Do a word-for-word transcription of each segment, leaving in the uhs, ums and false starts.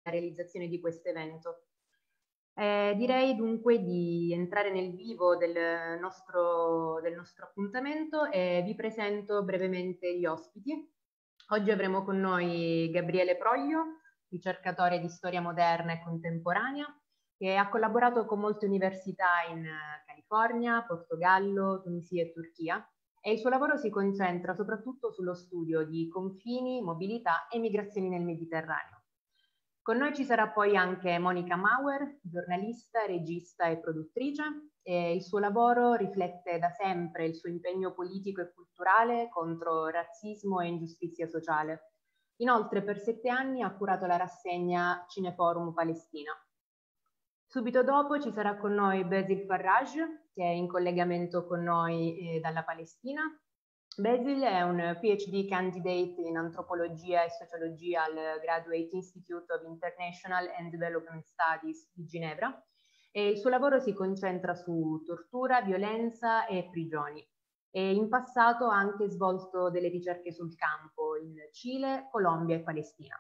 realizzazione di questo evento. Eh, direi dunque di entrare nel vivo del nostro, del nostro appuntamento e vi presento brevemente gli ospiti. Oggi avremo con noi Gabriele Proglio, ricercatore di storia moderna e contemporanea, che ha collaborato con molte università in California, Portogallo, Tunisia e Turchia, e il suo lavoro si concentra soprattutto sullo studio di confini, mobilità e migrazioni nel Mediterraneo. Con noi ci sarà poi anche Monica Mauer, giornalista, regista e produttrice, e il suo lavoro riflette da sempre il suo impegno politico e culturale contro razzismo e ingiustizia sociale. Inoltre per sette anni ha curato la rassegna Cineforum Palestina. Subito dopo ci sarà con noi Basil Farraj, che è in collegamento con noi eh, dalla Palestina. Basil è un PhD candidate in antropologia e sociologia al Graduate Institute of International and Development Studies di Ginevra e il suo lavoro si concentra su tortura, violenza e prigioni. E in passato ha anche svolto delle ricerche sul campo in Cile, Colombia e Palestina.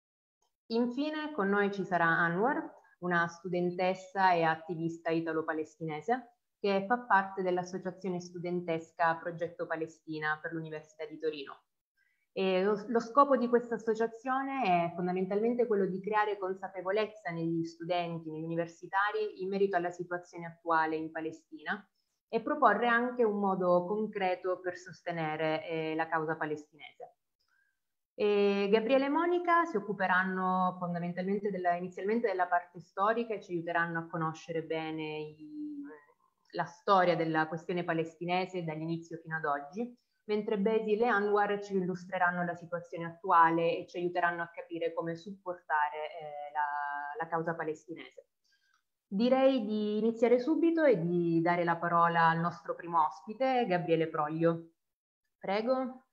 Infine con noi ci sarà Anwar, una studentessa e attivista italo-palestinese che fa parte dell'associazione studentesca Progetto Palestina per l'Università di Torino. E lo, lo scopo di questa associazione è fondamentalmente quello di creare consapevolezza negli studenti, negli universitari, in merito alla situazione attuale in Palestina e proporre anche un modo concreto per sostenere eh, la causa palestinese. E Gabriele e Monica si occuperanno fondamentalmente della, inizialmente della parte storica e ci aiuteranno a conoscere bene i, la storia della questione palestinese dall'inizio fino ad oggi, mentre Basil e Anwar ci illustreranno la situazione attuale e ci aiuteranno a capire come supportare eh, la, la causa palestinese. Direi di iniziare subito e di dare la parola al nostro primo ospite, Gabriele Proglio. Prego.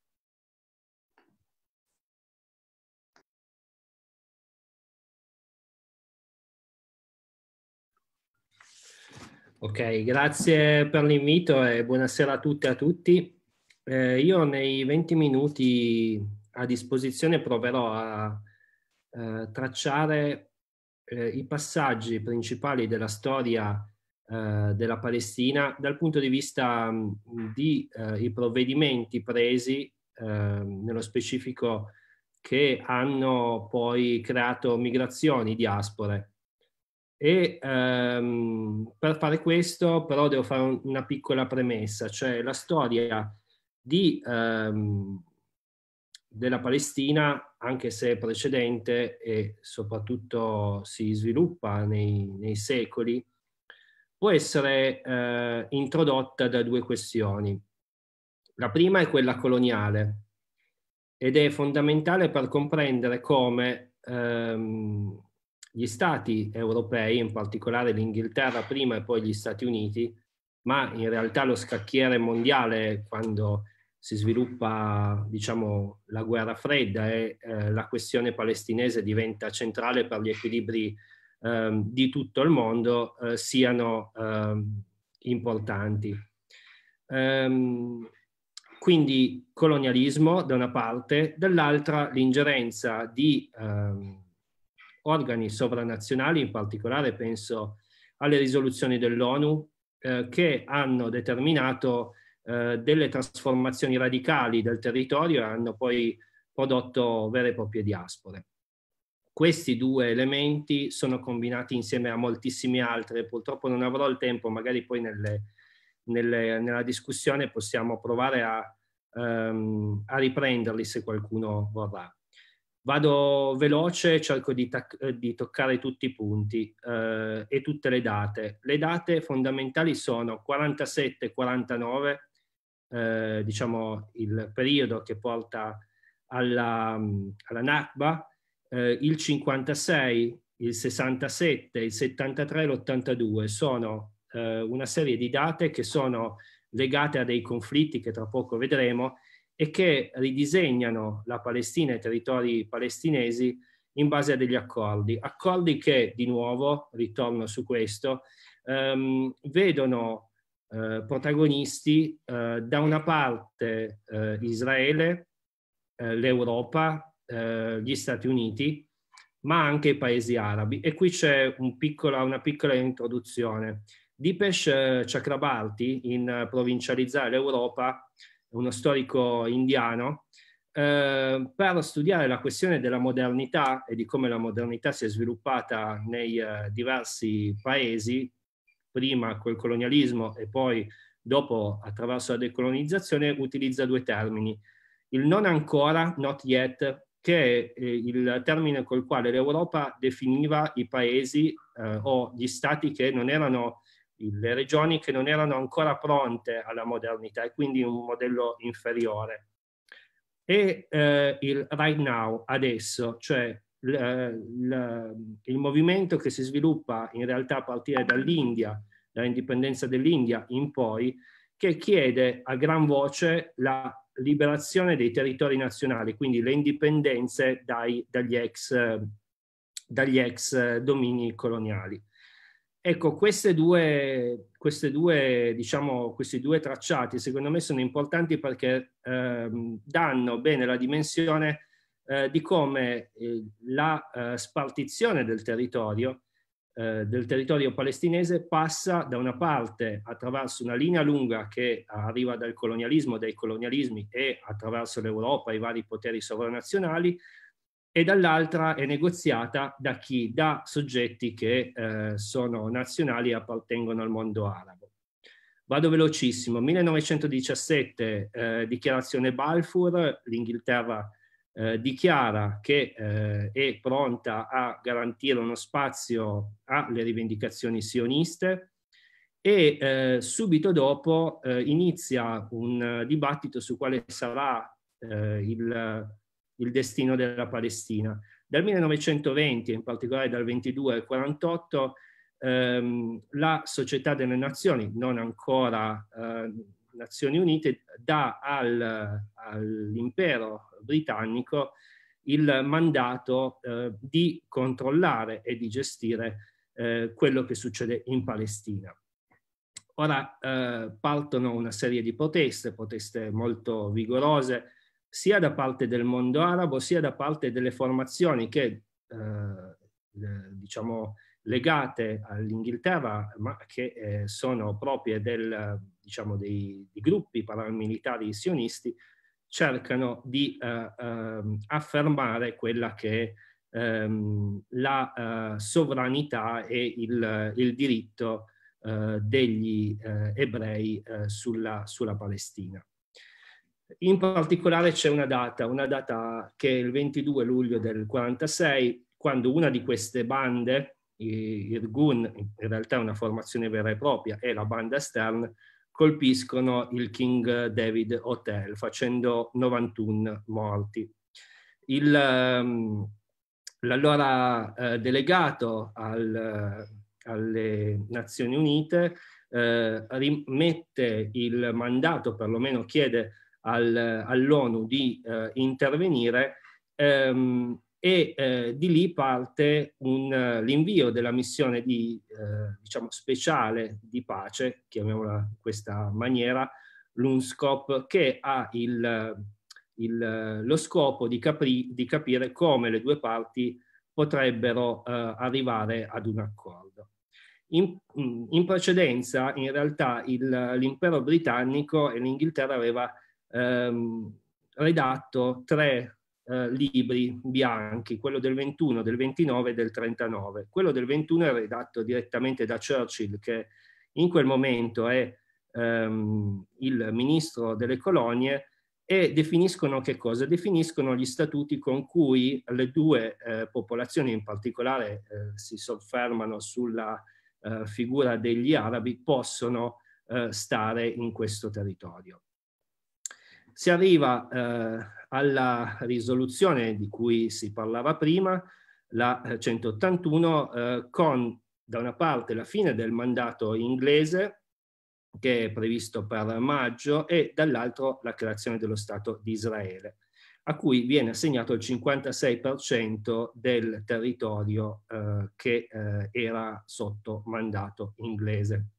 Ok, grazie per l'invito e buonasera a tutte e a tutti. Eh, io nei venti minuti a disposizione proverò a eh, tracciare eh, i passaggi principali della storia eh, della Palestina dal punto di vista mh, di eh, i provvedimenti presi, eh, nello specifico, che hanno poi creato migrazioni, diaspore. E ehm, per fare questo però devo fare un, una piccola premessa, cioè la storia di, ehm, della Palestina, anche se è precedente e soprattutto si sviluppa nei, nei secoli, può essere eh, introdotta da due questioni. La prima è quella coloniale ed è fondamentale per comprendere come ehm, gli stati europei, in particolare l'Inghilterra prima e poi gli Stati Uniti, ma in realtà lo scacchiere mondiale quando si sviluppa, diciamo, la guerra fredda e eh, la questione palestinese diventa centrale per gli equilibri eh, di tutto il mondo, eh, siano eh, importanti. Um, quindi colonialismo da una parte, dall'altra l'ingerenza di ehm, organi sovranazionali, in particolare penso alle risoluzioni dell'ONU, eh, che hanno determinato eh, delle trasformazioni radicali del territorio e hanno poi prodotto vere e proprie diaspore. Questi due elementi sono combinati insieme a moltissimi altri, purtroppo non avrò il tempo, magari poi nelle Nelle, nella discussione possiamo provare a, um, a riprenderli se qualcuno vorrà. Vado veloce, cerco di, di toccare tutti i punti eh, e tutte le date. Le date fondamentali sono quarantasette quarantanove, eh, diciamo il periodo che porta alla, alla Nakba, eh, il cinquantasei, il sessantasette, il settantatré e l'ottantadue sono una serie di date che sono legate a dei conflitti che tra poco vedremo e che ridisegnano la Palestina e i territori palestinesi in base a degli accordi. Accordi che, di nuovo, ritorno su questo, ehm, vedono eh, protagonisti eh, da una parte eh, Israele, eh, l'Europa, eh, gli Stati Uniti ma anche i paesi arabi. E qui c'è un piccola, una piccola introduzione. Dipesh Chakrabarty, in Provincializzare l'Europa, uno storico indiano, eh, per studiare la questione della modernità e di come la modernità si è sviluppata nei eh, diversi paesi, prima col colonialismo e poi dopo attraverso la decolonizzazione, utilizza due termini. Il non ancora, not yet, che è il termine col quale l'Europa definiva i paesi eh, o gli stati che non erano, le regioni che non erano ancora pronte alla modernità e quindi un modello inferiore. E eh, il right now, adesso, cioè l, l, il movimento che si sviluppa in realtà a partire dall'India, dall'indipendenza dell'India in poi, che chiede a gran voce la liberazione dei territori nazionali, quindi le indipendenze dai, dagli, ex, dagli ex domini coloniali. Ecco, queste due, queste due, diciamo, questi due tracciati secondo me sono importanti perché ehm, danno bene la dimensione eh, di come eh, la eh, spartizione del territorio, eh, del territorio palestinese passa da una parte attraverso una linea lunga che arriva dal colonialismo, dai colonialismi e attraverso l'Europa, i vari poteri sovranazionali, e dall'altra è negoziata da chi? Da soggetti che eh, sono nazionali e appartengono al mondo arabo. Vado velocissimo. millenovecentodiciassette, eh, dichiarazione Balfour, l'Inghilterra eh, dichiara che eh, è pronta a garantire uno spazio alle rivendicazioni sioniste e eh, subito dopo eh, inizia un uh, dibattito su quale sarà eh, il il destino della Palestina. Dal millenovecentoventi, in particolare dal ventidue al quarantotto, ehm, la Società delle Nazioni, non ancora eh, Nazioni Unite, dà al, all'impero britannico il mandato eh, di controllare e di gestire eh, quello che succede in Palestina. Ora eh, partono una serie di proteste, proteste molto vigorose, sia da parte del mondo arabo, sia da parte delle formazioni che, eh, diciamo, legate all'Inghilterra, ma che eh, sono proprie del, diciamo, dei, dei gruppi paramilitari sionisti, cercano di eh, eh, affermare quella che è ehm, la eh, sovranità e il, il diritto eh, degli eh, ebrei eh, sulla, sulla Palestina. In particolare c'è una data, una data che è il ventidue luglio del quarantasei, quando una di queste bande, Irgun, in realtà è una formazione vera e propria, e la banda Stern, colpiscono il King David Hotel, facendo novantuno morti. Il, um, l'allora eh, delegato al, alle Nazioni Unite eh, rimette il mandato, perlomeno chiede al, all'ONU di eh, intervenire ehm, e eh, di lì parte un, uh, l'invio della missione di, eh, diciamo, speciale di pace, chiamiamola in questa maniera, l'UNSCOP, che ha il, il, lo scopo di, capri, di capire come le due parti potrebbero eh, arrivare ad un accordo. In, in precedenza, in realtà, l'impero britannico e l'Inghilterra aveva ehm, redatto tre eh, libri bianchi, quello del ventuno, del ventinove e del trentanove. Quello del ventuno è redatto direttamente da Churchill, che in quel momento è ehm, il ministro delle colonie, e definiscono che cosa? Definiscono gli statuti con cui le due eh, popolazioni, in particolare eh, si soffermano sulla eh, figura degli arabi, possono eh, stare in questo territorio. Si arriva eh, alla risoluzione di cui si parlava prima, la centottantuno, eh, con da una parte la fine del mandato inglese, che è previsto per maggio, e dall'altro la creazione dello Stato di Israele, a cui viene assegnato il cinquantasei per cento del territorio eh, che eh, era sotto mandato inglese.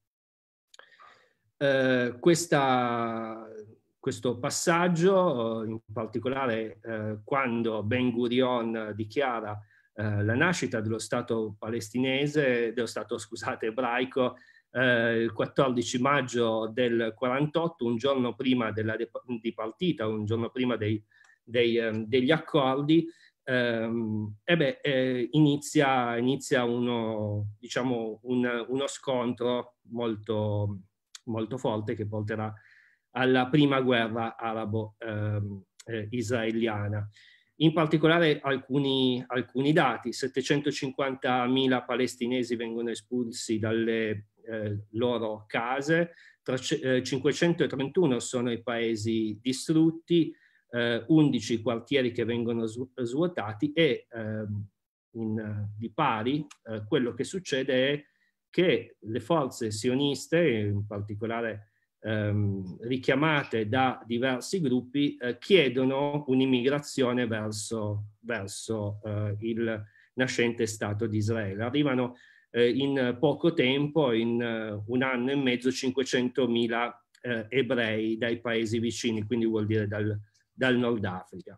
Eh, questa, questo passaggio, in particolare eh, quando Ben Gurion dichiara eh, la nascita dello Stato palestinese, dello Stato, scusate, ebraico, eh, il quattordici maggio del quarantotto, un giorno prima della dipartita, un giorno prima dei, dei, eh, degli accordi. Um, e beh, eh, inizia, inizia uno, diciamo, un, uno scontro molto, molto forte che porterà alla prima guerra arabo-israeliana. Eh, In particolare alcuni, alcuni dati: settecentocinquantamila palestinesi vengono espulsi dalle eh, loro case, eh, cinquecentotrentuno sono i paesi distrutti, Uh, undici quartieri che vengono svuotati e uh, in, di pari uh, quello che succede è che le forze sioniste, in particolare um, richiamate da diversi gruppi, uh, chiedono un'immigrazione verso, verso uh, il nascente Stato di Israele. Arrivano uh, in poco tempo, in uh, un anno e mezzo, cinquecentomila uh, ebrei dai paesi vicini, quindi vuol dire dal dal Nord Africa.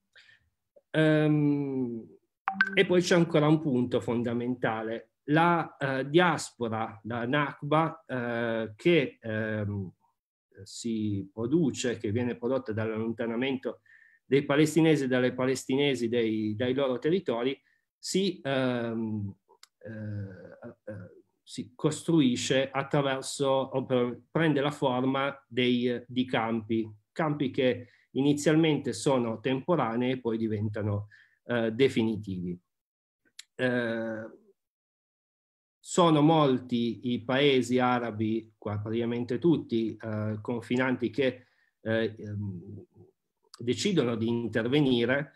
Um, e poi c'è ancora un punto fondamentale: la uh, diaspora, la Nakba, uh, che um, si produce, che viene prodotta dall'allontanamento dei palestinesi e dalle palestinesi dei, dai loro territori, si, um, uh, uh, si costruisce attraverso, o per, prende la forma dei, di campi, campi che inizialmente sono temporanei e poi diventano eh, definitivi. Eh, sono molti i paesi arabi, qua praticamente tutti, eh, confinanti, che eh, ehm, decidono di intervenire,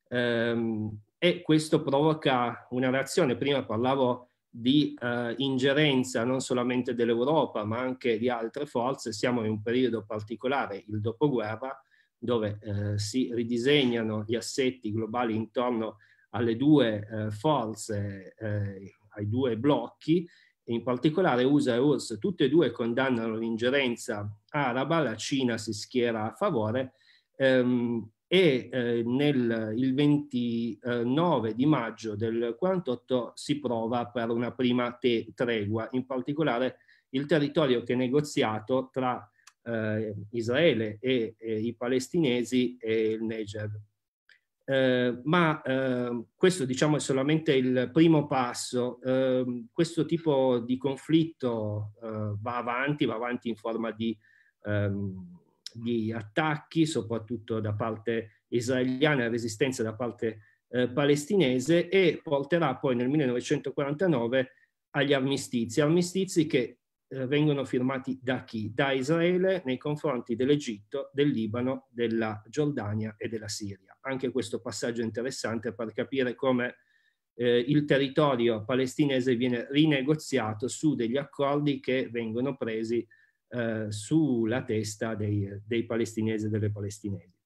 ehm, e questo provoca una reazione. Prima parlavo di eh, ingerenza non solamente dell'Europa ma anche di altre forze. Siamo in un periodo particolare, il dopoguerra, dove eh, si ridisegnano gli assetti globali intorno alle due eh, forze, eh, ai due blocchi, in particolare U S A e U R S S, tutte e due condannano l'ingerenza araba, la Cina si schiera a favore, ehm, e eh, nel, il ventinove di maggio del quarantotto si prova per una prima tregua, in particolare il territorio che è negoziato tra Eh, Israele e, e i palestinesi e il Negev. Eh, ma eh, questo, diciamo, è solamente il primo passo. Eh, questo tipo di conflitto eh, va avanti, va avanti in forma di, ehm, di attacchi, soprattutto da parte israeliana, e resistenza da parte eh, palestinese, e porterà poi nel millenovecentoquarantanove agli armistizi, armistizi che vengono firmati da chi? Da Israele nei confronti dell'Egitto, del Libano, della Giordania e della Siria. Anche questo passaggio è interessante per capire come eh, il territorio palestinese viene rinegoziato su degli accordi che vengono presi eh, sulla testa dei, dei palestinesi e delle palestinesi.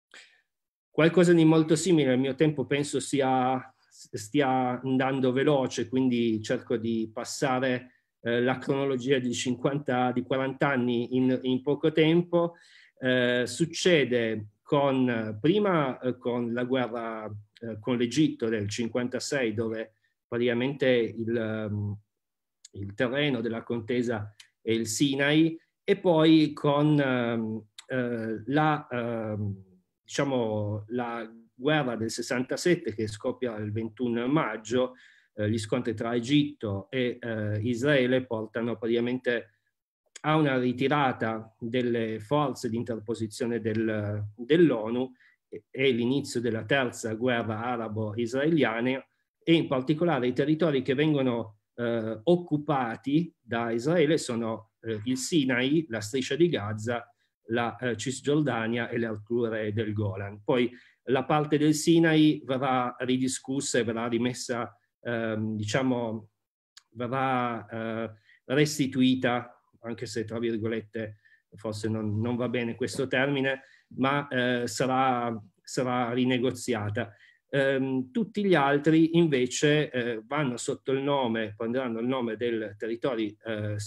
Qualcosa di molto simile, al mio tempo penso sia, stia andando veloce, quindi cerco di passare la cronologia di cinquanta, di quaranta anni in, in poco tempo. Eh, succede con, prima eh, con la guerra eh, con l'Egitto del cinquantasei, dove praticamente il, um, il terreno della contesa è il Sinai, e poi con um, eh, la, um, diciamo, la guerra del sessantasette, che scoppia il ventuno maggio. Eh, gli scontri tra Egitto e eh, Israele portano praticamente a una ritirata delle forze di interposizione del, dell'ONU e, e l'inizio della terza guerra arabo-israeliana, e in particolare i territori che vengono eh, occupati da Israele sono eh, il Sinai, la striscia di Gaza, la eh, Cisgiordania e le alture del Golan. Poi la parte del Sinai verrà ridiscussa e verrà rimessa, Eh, diciamo, verrà eh, restituita, anche se tra virgolette forse non, non va bene questo termine, ma eh, sarà, sarà rinegoziata. Eh, tutti gli altri invece eh, vanno sotto il nome, prenderanno il nome del territori eh,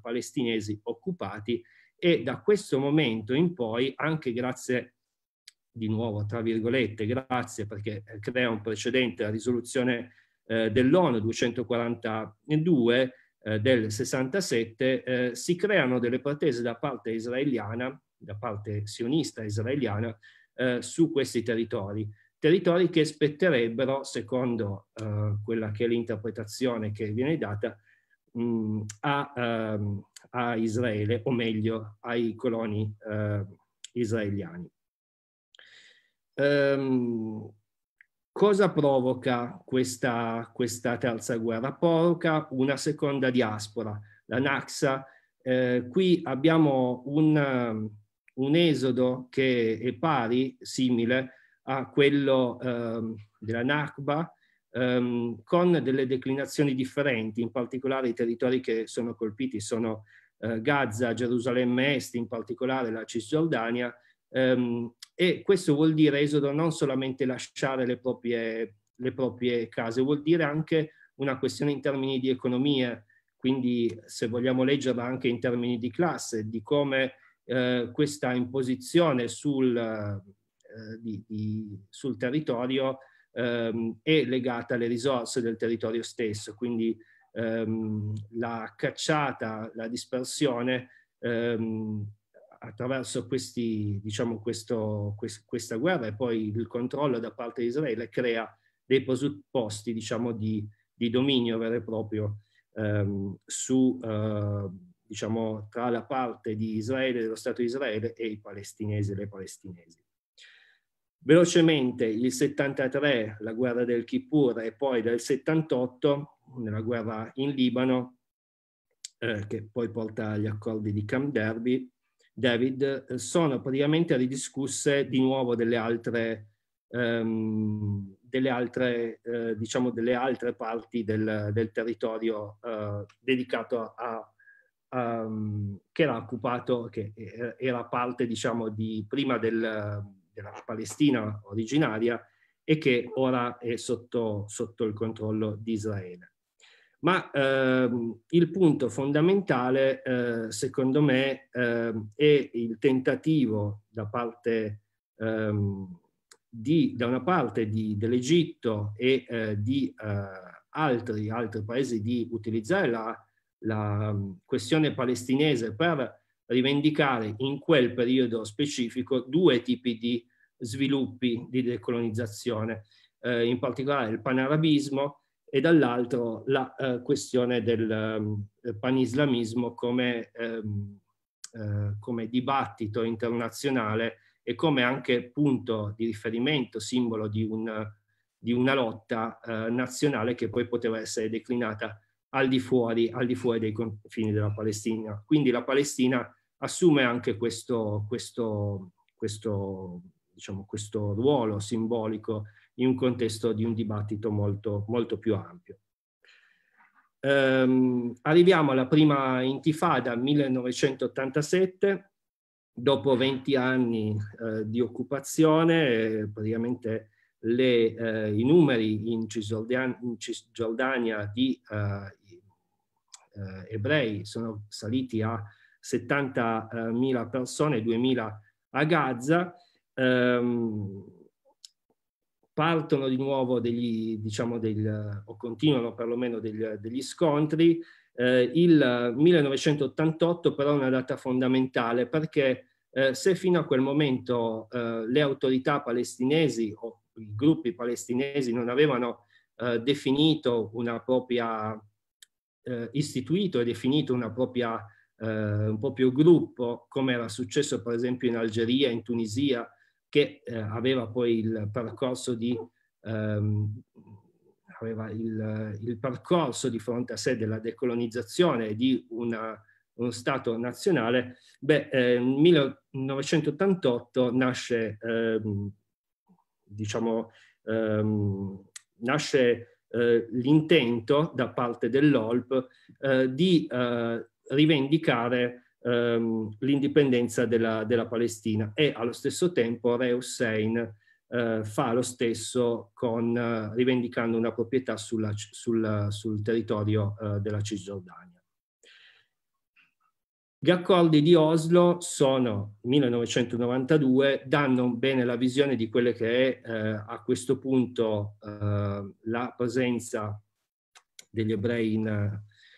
siro-palestinesi occupati, e da questo momento in poi, anche grazie di nuovo tra virgolette, grazie, perché crea un precedente, la risoluzione eh, dell'ONU duecentoquarantadue eh, del sessantasette, eh, si creano delle pretese da parte israeliana, da parte sionista israeliana, eh, su questi territori. Territori che spetterebbero, secondo eh, quella che è l'interpretazione che viene data, mh, a, ehm, a Israele, o meglio ai coloni eh, israeliani. Um, cosa provoca questa, questa terza guerra? Provoca una seconda diaspora, la Nakba. Eh, qui abbiamo un, un esodo che è pari, simile a quello um, della Nakba, um, con delle declinazioni differenti. In particolare i territori che sono colpiti sono uh, Gaza, Gerusalemme Est, in particolare la Cisgiordania. Um, e questo vuol dire esodo non solamente lasciare le proprie, le proprie case, vuol dire anche una questione in termini di economia, quindi se vogliamo leggerla anche in termini di classe, di come eh, questa imposizione sul, eh, di, di, sul territorio ehm, è legata alle risorse del territorio stesso, quindi ehm, la cacciata, la dispersione ehm, attraverso questi, diciamo, questo, quest, questa guerra e poi il controllo da parte di Israele crea dei presupposti, diciamo, di, di dominio vero e proprio ehm, su, eh, diciamo, tra la parte di Israele, dello Stato di Israele e i palestinesi e le palestinesi. Velocemente, il settantatré, la guerra del Kippur, e poi del settantotto, nella guerra in Libano, eh, che poi porta agli accordi di Camp David, David, sono praticamente ridiscusse di nuovo delle altre, um, delle altre, eh, diciamo delle altre parti del, del territorio eh, dedicato a, a um, che era occupato, che era parte, diciamo, di prima del, della Palestina originaria e che ora è sotto, sotto il controllo di Israele. Ma ehm, il punto fondamentale, eh, secondo me, eh, è il tentativo da parte ehm, di, da una parte dell'Egitto e eh, di eh, altri, altri paesi di utilizzare la, la questione palestinese per rivendicare in quel periodo specifico due tipi di sviluppi di decolonizzazione, eh, in particolare il panarabismo e dall'altro la eh, questione del eh, panislamismo come, ehm, eh, come dibattito internazionale e come anche punto di riferimento, simbolo di, un, di una lotta eh, nazionale che poi poteva essere declinata al di fuori, al di fuori dei confini della Palestina. Quindi la Palestina assume anche questo, questo, questo, diciamo, questo ruolo simbolico in un contesto di un dibattito molto, molto più ampio. Ehm, arriviamo alla prima intifada, millenovecentottantasette, dopo venti anni eh, di occupazione, eh, praticamente le, eh, i numeri in Cisgiordania, in Cisgiordania di eh, eh, ebrei sono saliti a settantamila persone, duemila a Gaza. Ehm, partono di nuovo degli, diciamo, del, o continuano perlomeno degli, degli scontri. Eh, il millenovecentottantotto però è una data fondamentale perché eh, se fino a quel momento eh, le autorità palestinesi o i gruppi palestinesi non avevano eh, definito una propria, eh, istituito e definito una propria, eh, un proprio gruppo, come era successo per esempio in Algeria, in Tunisia, che eh, aveva poi il percorso di ehm, aveva il, il percorso di fronte a sé della decolonizzazione e di una, uno Stato nazionale. Beh, eh, nel millenovecentottantotto nasce, ehm, diciamo, ehm, nasce eh, l'intento da parte dell'O L P eh, di eh, rivendicare l'indipendenza della, della Palestina e allo stesso tempo Re Hussein eh, fa lo stesso con, eh, rivendicando una proprietà sulla, sul, sul territorio eh, della Cisgiordania. Gli accordi di Oslo sono millenovecentonovantadue, danno bene la visione di quelle che è eh, a questo punto eh, la presenza degli ebrei in,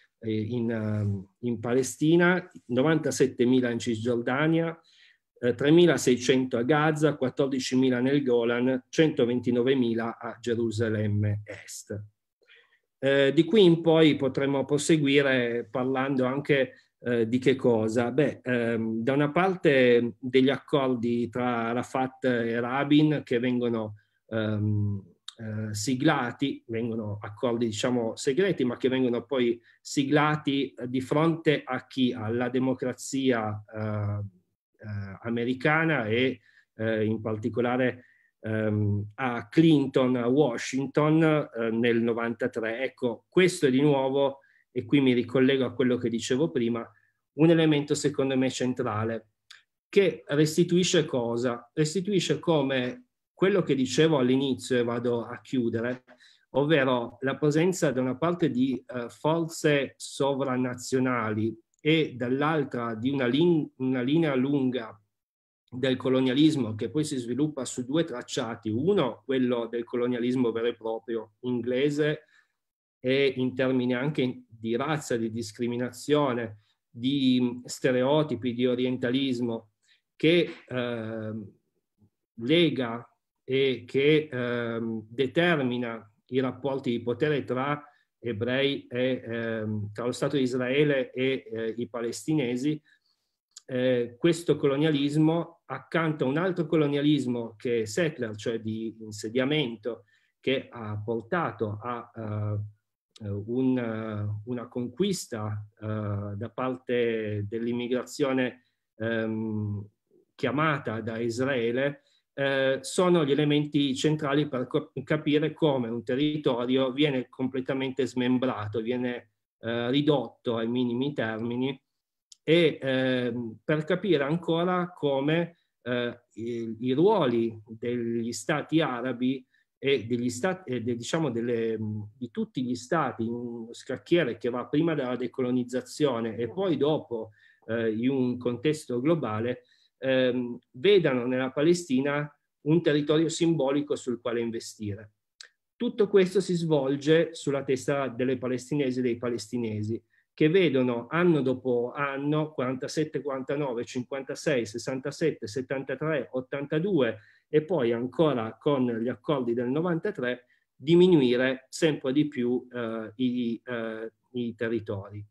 in, in Palestina, novantasettemila in Cisgiordania, eh, tremilaseicento a Gaza, quattordicimila nel Golan, centoventinovemila a Gerusalemme Est. Eh, di qui in poi potremmo proseguire parlando anche eh, di che cosa? Beh, ehm, da una parte degli accordi tra Arafat e Rabin che vengono ehm, eh, siglati, vengono accordi diciamo segreti, ma che vengono poi siglati eh, di fronte a chi? Alla democrazia eh, eh, americana e eh, in particolare ehm, a Clinton, a Washington eh, nel novantatré. Ecco, questo è di nuovo, e qui mi ricollego a quello che dicevo prima, un elemento secondo me centrale, che restituisce cosa? Restituisce come quello che dicevo all'inizio e vado a chiudere, ovvero la presenza da una parte di eh, forze sovranazionali e dall'altra di una, lin- una linea lunga del colonialismo che poi si sviluppa su due tracciati, uno quello del colonialismo vero e proprio inglese e in termini anche di razza, di discriminazione, di stereotipi, di orientalismo che eh, lega e che eh, determina i rapporti di potere tra ebrei e eh, tra lo Stato di Israele e eh, i palestinesi. Eh, questo colonialismo accanto a un altro colonialismo che è settler, cioè di insediamento, che ha portato a uh, un, una conquista uh, da parte dell'immigrazione um, chiamata da Israele, eh, sono gli elementi centrali per capire come un territorio viene completamente smembrato, viene eh, ridotto ai minimi termini, e eh, per capire ancora come eh, i, i ruoli degli stati arabi e degli stati, eh, de, diciamo delle, di tutti gli stati in un scacchiere che va prima dalla decolonizzazione e poi dopo eh, in un contesto globale, eh, vedano nella Palestina un territorio simbolico sul quale investire. Tutto questo si svolge sulla testa delle palestinesi e dei palestinesi, che vedono anno dopo anno, quarantasette, quarantanove, cinquantasei, sessantasette, settantatré, ottantadue e poi ancora con gli accordi del novantatré, diminuire sempre di più eh, i, eh, i territori.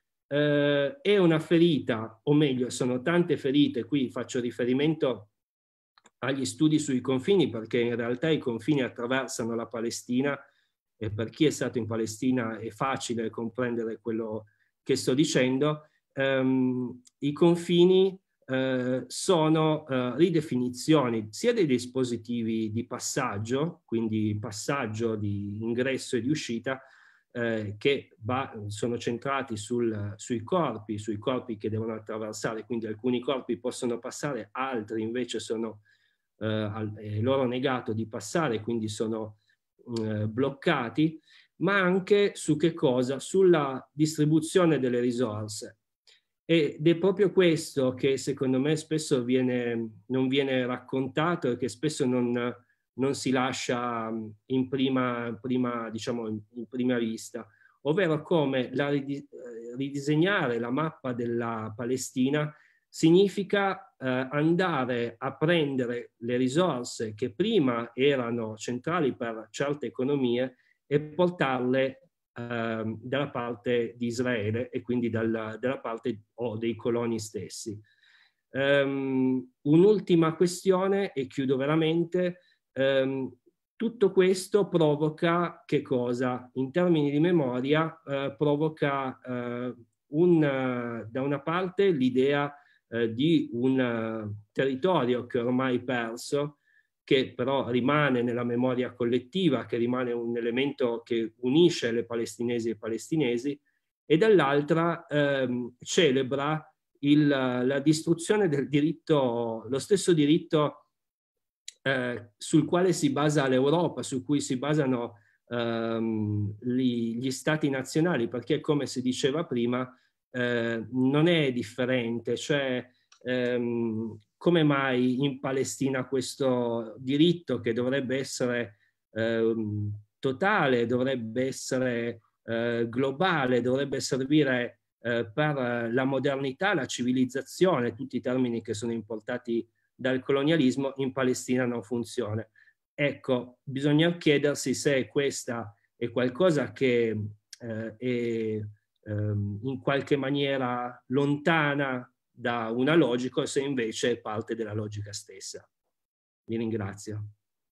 Eh, è una ferita, o meglio, sono tante ferite, qui faccio riferimento agli studi sui confini, perché in realtà i confini attraversano la Palestina, e per chi è stato in Palestina è facile comprendere quello che sto dicendo. Um, i confini uh, sono uh, ridefinizioni sia dei dispositivi di passaggio, quindi passaggio di ingresso e di uscita, eh, che va, sono centrati sul, sui corpi, sui corpi che devono attraversare, quindi alcuni corpi possono passare, altri invece sono eh, al, è loro negato di passare, quindi sono eh, bloccati, ma anche su che cosa? Sulla distribuzione delle risorse. Ed è proprio questo che secondo me spesso viene, non viene raccontato e che spesso non, non si lascia in prima, prima, diciamo, in, in prima vista, ovvero come la, ridisegnare la mappa della Palestina significa eh, andare a prendere le risorse che prima erano centrali per certe economie e portarle eh, dalla parte di Israele e quindi dalla, dalla parte oh, dei coloni stessi. Um, un'ultima questione e chiudo veramente. Um, tutto questo provoca che cosa? In termini di memoria eh, provoca eh, un, da una parte l'idea eh, di un uh, territorio che ormai è perso, che però rimane nella memoria collettiva, che rimane un elemento che unisce le palestinesi e i palestinesi, e dall'altra ehm, celebra il, la distruzione del diritto, lo stesso diritto eh, sul quale si basa l'Europa, su cui si basano ehm, gli, gli stati nazionali, perché come si diceva prima, eh, non è differente, cioè ehm, come mai in Palestina questo diritto che dovrebbe essere ehm, totale, dovrebbe essere eh, globale, dovrebbe servire eh, per la modernità, la civilizzazione, tutti i termini che sono importati dal colonialismo, in Palestina non funziona. Ecco, bisogna chiedersi se questa è qualcosa che eh, è ehm, in qualche maniera lontana da una logica o se invece è parte della logica stessa. Vi ringrazio.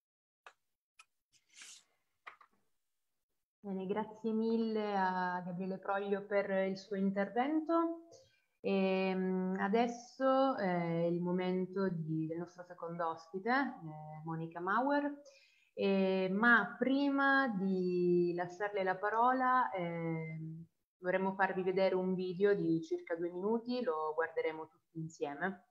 Bene, grazie mille a Gabriele Proglio per il suo intervento. E, um, adesso è il momento di, del nostro secondo ospite, eh, Monica Mauer. Eh, ma prima di lasciarle la parola eh, vorremmo farvi vedere un video di circa due minuti, lo guarderemo tutti insieme.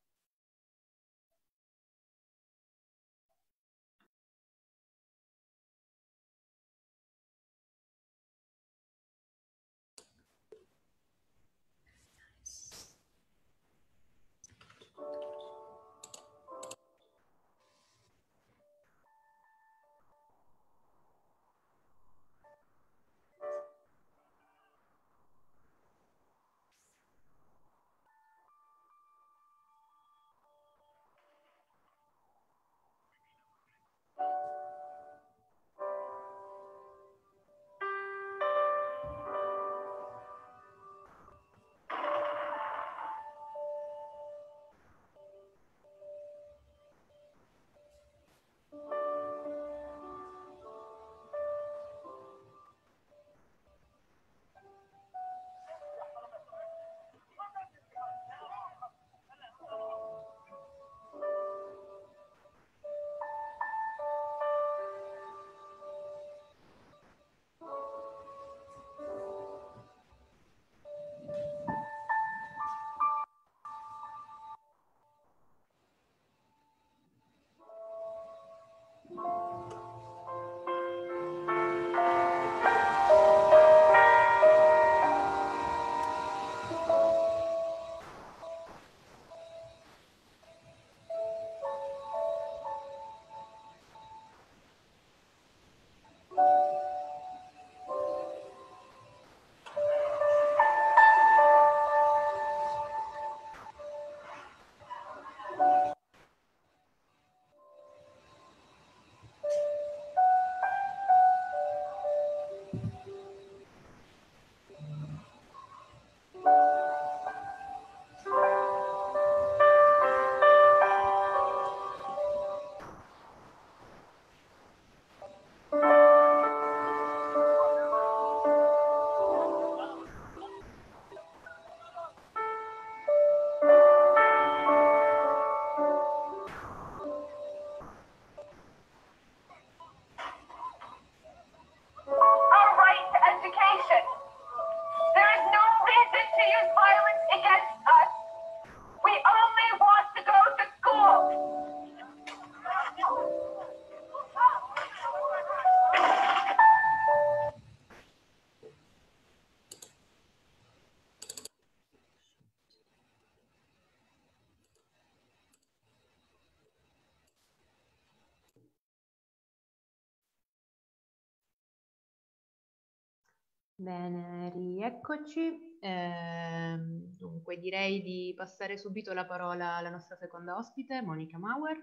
Bene, rieccoci. Eh, dunque direi di passare subito la parola alla nostra seconda ospite, Monica Mauer.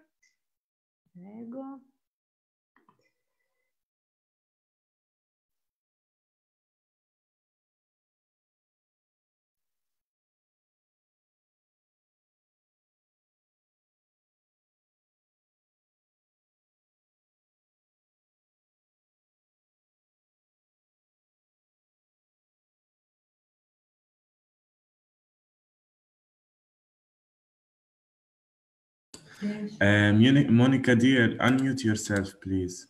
Prego. Uh, Monica, dear, unmute yourself, please.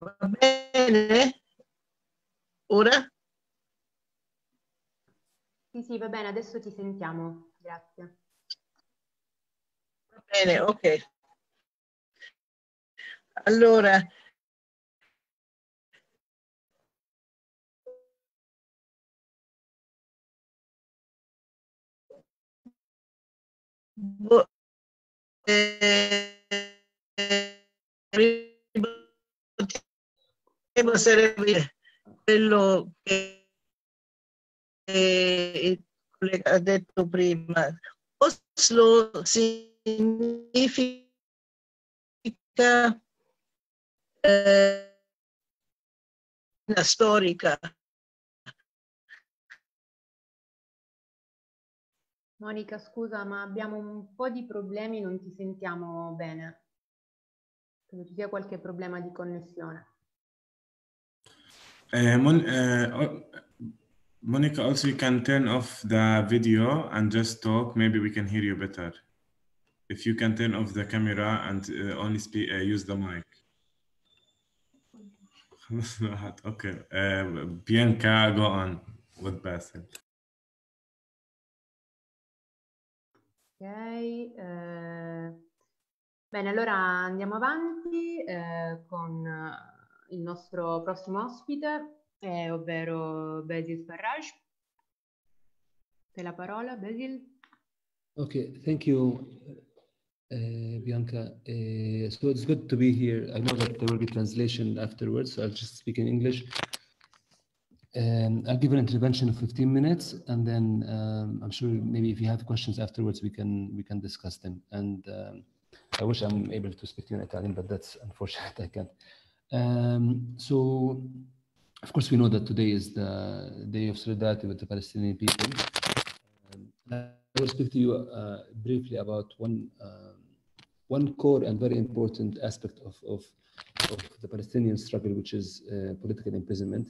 Va bene? Ora? Sì, sì, va bene, adesso ti sentiamo. Grazie. Va bene, ok. Allora, potremmo servire quello che il collega ha detto prima. Oslo significa eh, una storica. Monica, scusa, ma abbiamo un po' di problemi, non ti sentiamo bene. Credo ci sia qualche problema di connessione. Uh, Mon uh, Monica, also you can turn off the video and just talk. Maybe we can hear you better. If you can turn off the camera and uh, only speak, uh, use the mic. Okay. Uh, Bianca, go on with Basil. Ok. Eh, bene, allora andiamo avanti eh, con il nostro prossimo ospite, eh, ovvero Basil Farraj. Te la parola, Basil. Okay, thank you, uh, Bianca. Uh, so it's good to be here. I know that there will be translation afterwards, so I'll just speak in English. Um, I'll give an intervention of fifteen minutes, and then um, I'm sure maybe if you have questions afterwards, we can we can discuss them. And um, I wish I'm able to speak to you in Italian, but that's unfortunate, I can't. Um, so, of course, we know that today is the Day of Solidarity with the Palestinian people. Um, I will speak to you uh, briefly about one um, one core and very important aspect of, of, of the Palestinian struggle, which is uh, political imprisonment.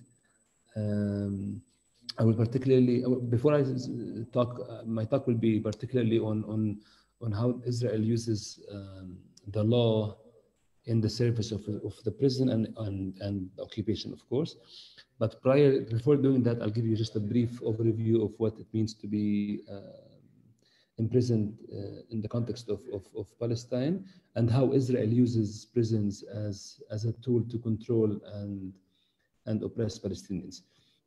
Um, I will particularly, before I talk, uh, my talk will be particularly on, on, on how Israel uses um, the law in the service of, of the prison and, and, and occupation, of course. But prior, before doing that, I'll give you just a brief overview of what it means to be uh, imprisoned uh, in the context of, of, of Palestine, and how Israel uses prisons as, as a tool to control and and oppress Palestinians.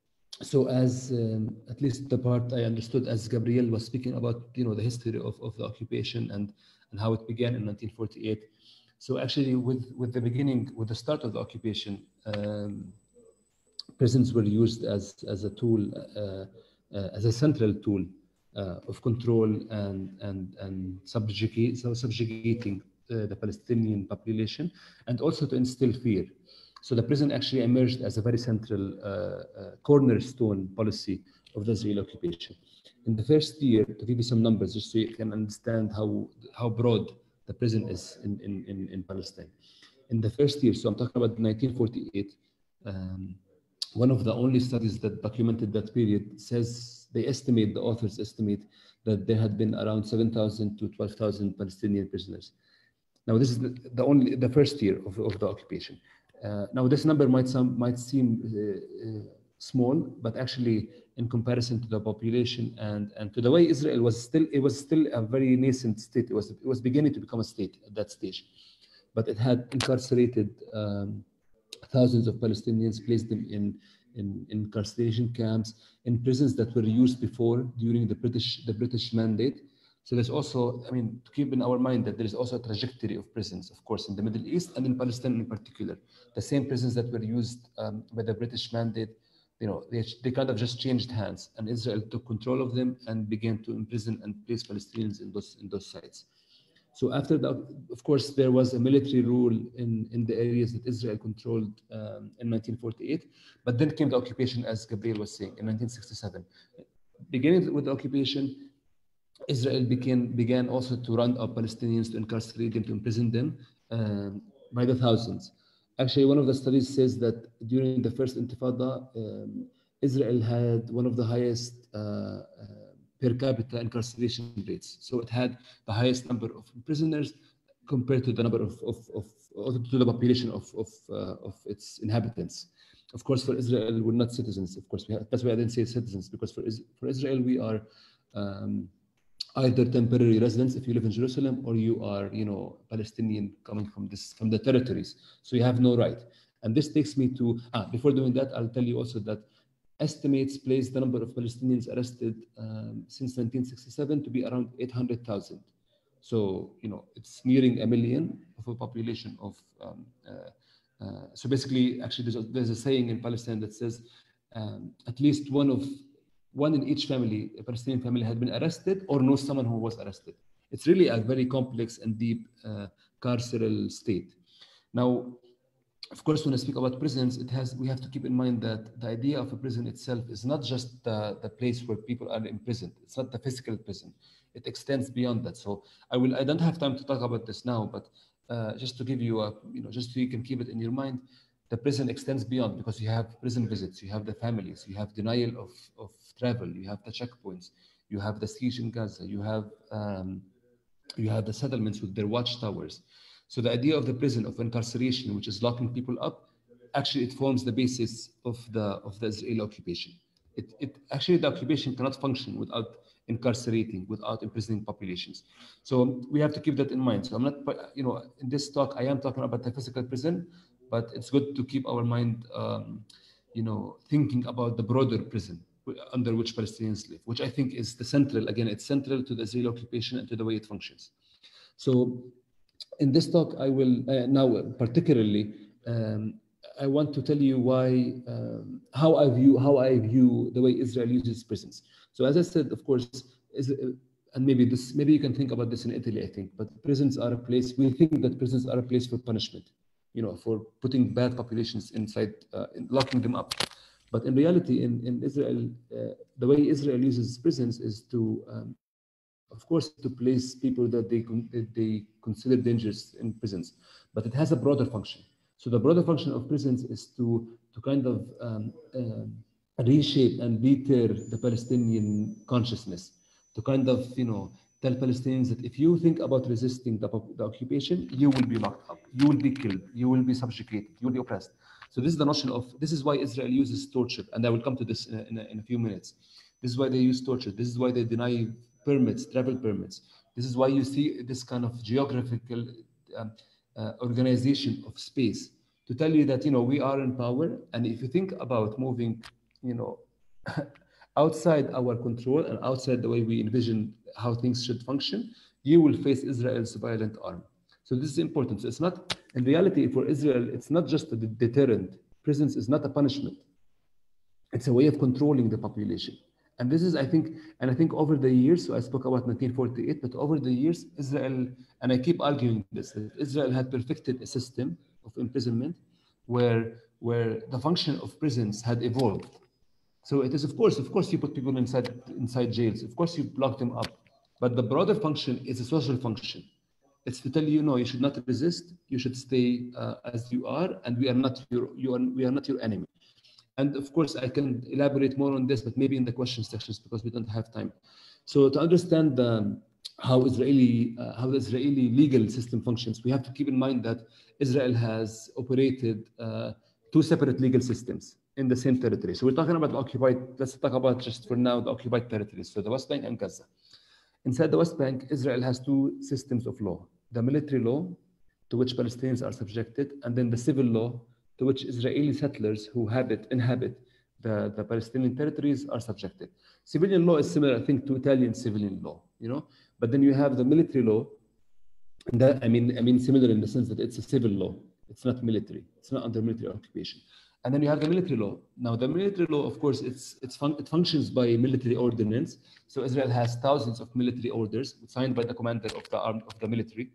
So as um, at least the part I understood as Gabriel was speaking about, you know, the history of, of the occupation and, and how it began in nineteen forty-eight. So actually with, with the beginning, with the start of the occupation, um, prisons were used as, as a tool, uh, uh, as a central tool uh, of control and, and, and subjugate, so subjugating uh, the Palestinian population, and also to instill fear. So the prison actually emerged as a very central uh, uh, cornerstone policy of the Israeli occupation. In the first year, to give you some numbers, just so you can understand how, how broad the prison is in, in, in, in Palestine. In the first year, so I'm talking about nineteen forty-eight, um, one of the only studies that documented that period says, they estimate, the authors estimate, that there had been around seven thousand to twelve thousand Palestinian prisoners. Now, this is the, the only, the first year of, of the occupation. Uh, now, this number might, some, might seem uh, uh, small, but actually, in comparison to the population and, and to the way Israel was still, it was still a very nascent state. It was, it was beginning to become a state at that stage. But it had incarcerated um, thousands of Palestinians, placed them in, in, in incarceration camps, in prisons that were used before during the British, the British mandate. So there's also, I mean, to keep in our mind that there is also a trajectory of prisons, of course, in the Middle East and in Palestine in particular. The same prisons that were used um, by the British mandate, you know, they, they kind of just changed hands, and Israel took control of them and began to imprison and place Palestinians in those, in those sites. So after that, of course, there was a military rule in, in the areas that Israel controlled um, in nineteen forty-eight, but then came the occupation, as Gabriel was saying, in nineteen sixty-seven. Beginning with the occupation, Israel began, began also to round up Palestinians, to incarcerate them, to imprison them um, by the thousands. Actually, one of the studies says that during the first Intifada, um, Israel had one of the highest uh, uh, per capita incarceration rates. So it had the highest number of prisoners, compared to the number of, of, of to the population of, of, uh, of its inhabitants. Of course, for Israel, we're not citizens. Of course, we have, that's why I didn't say citizens, because for, for Israel, we are um, either temporary residents if you live in Jerusalem, or you are, you know, Palestinian coming from this from the territories. So you have no right. And this takes me to, ah, before doing that, I'll tell you also that estimates place the number of Palestinians arrested um, since nineteen sixty-seven to be around eight hundred thousand. So, you know, it's nearing a million of a population of, um, uh, uh, so basically, actually, there's a, there's a saying in Palestine that says um, at least one of, one in each family, a Palestinian family, had been arrested or knows someone who was arrested. It's really a very complex and deep uh, carceral state. Now, of course, when I speak about prisons, it has, we have to keep in mind that the idea of a prison itself is not just the, the place where people are imprisoned. It's not the physical prison. It extends beyond that. So I will, I don't have time to talk about this now, but uh, just to give you a, you know, just so you can keep it in your mind, the prison extends beyond, because you have prison visits, you have the families, you have denial of, of travel, you have the checkpoints, you have the siege in Gaza, you have, um, you have the settlements with their watchtowers. So the idea of the prison, of incarceration, which is locking people up, actually it forms the basis of the of the Israeli occupation. It, it actually the occupation cannot function without incarcerating, without imprisoning populations. So we have to keep that in mind. So I'm not, you know, in this talk I am talking about the physical prison, but it's good to keep our mind, um, you know, thinking about the broader prison under which Palestinians live, which I think is the central. Again, it's central to the Israeli occupation and to the way it functions. So in this talk, I will uh, now particularly um, I want to tell you why um, how I view how I view the way Israel uses prisons. So as I said, of course, is, uh, and maybe this maybe you can think about this in Italy, I think. But prisons are a place. We think that prisons are a place for punishment, you know, for putting bad populations inside, uh, locking them up. But in reality, in in Israel, uh, the way Israel uses prisons is to um, of course, to place people that they, that they consider dangerous in prisons, but it has a broader function. So the broader function of prisons is to, to kind of um, uh, reshape and deter the Palestinian consciousness, to kind of, you know, tell Palestinians that if you think about resisting the, the occupation, you will be locked up, you will be killed, you will be subjugated, you will be oppressed. So this is the notion of, this is why Israel uses torture, and I will come to this in a, in a, in a few minutes. This is why they use torture. This is why they deny permits, travel permits. This is why you see this kind of geographical um, uh, organization of space to tell you that, you know, we are in power. And if you think about moving, you know, outside our control and outside the way we envision how things should function, you will face Israel's violent arm. So this is important. So it's not, in reality, for Israel, it's not just a deterrent. Prisons is not a punishment. It's a way of controlling the population. And this is, I think, and I think over the years, so I spoke about nineteen forty-eight, but over the years, Israel, and I keep arguing this, that Israel had perfected a system of imprisonment where, where the function of prisons had evolved. So it is, of course, of course, you put people inside, inside jails. Of course, you block them up. But the broader function is a social function. It's to tell you, no, you should not resist. You should stay uh, as you are, and we are not your, you are, we are not your enemy. And of course, I can elaborate more on this, but maybe in the question sections because we don't have time. So to understand um, how Israeli, uh, how the Israeli legal system functions, we have to keep in mind that Israel has operated uh, two separate legal systems in the same territory. So we're talking about the occupied. Let's talk about just for now the occupied territories. So the West Bank and Gaza. Inside the West Bank, Israel has two systems of law: the military law, to which Palestinians are subjected, and then the civil law, to which Israeli settlers who habit, inhabit the, the Palestinian territories are subjected. Civilian law is similar, I think, to Italian civilian law, you know. But then you have the military law, and that, I mean, I mean, similar in the sense that it's a civil law. It's not military. It's not under military occupation. And then you have the military law. Now, the military law, of course, it's it's fun, it functions by military ordinance. So Israel has thousands of military orders signed by the commander of the arm of the military.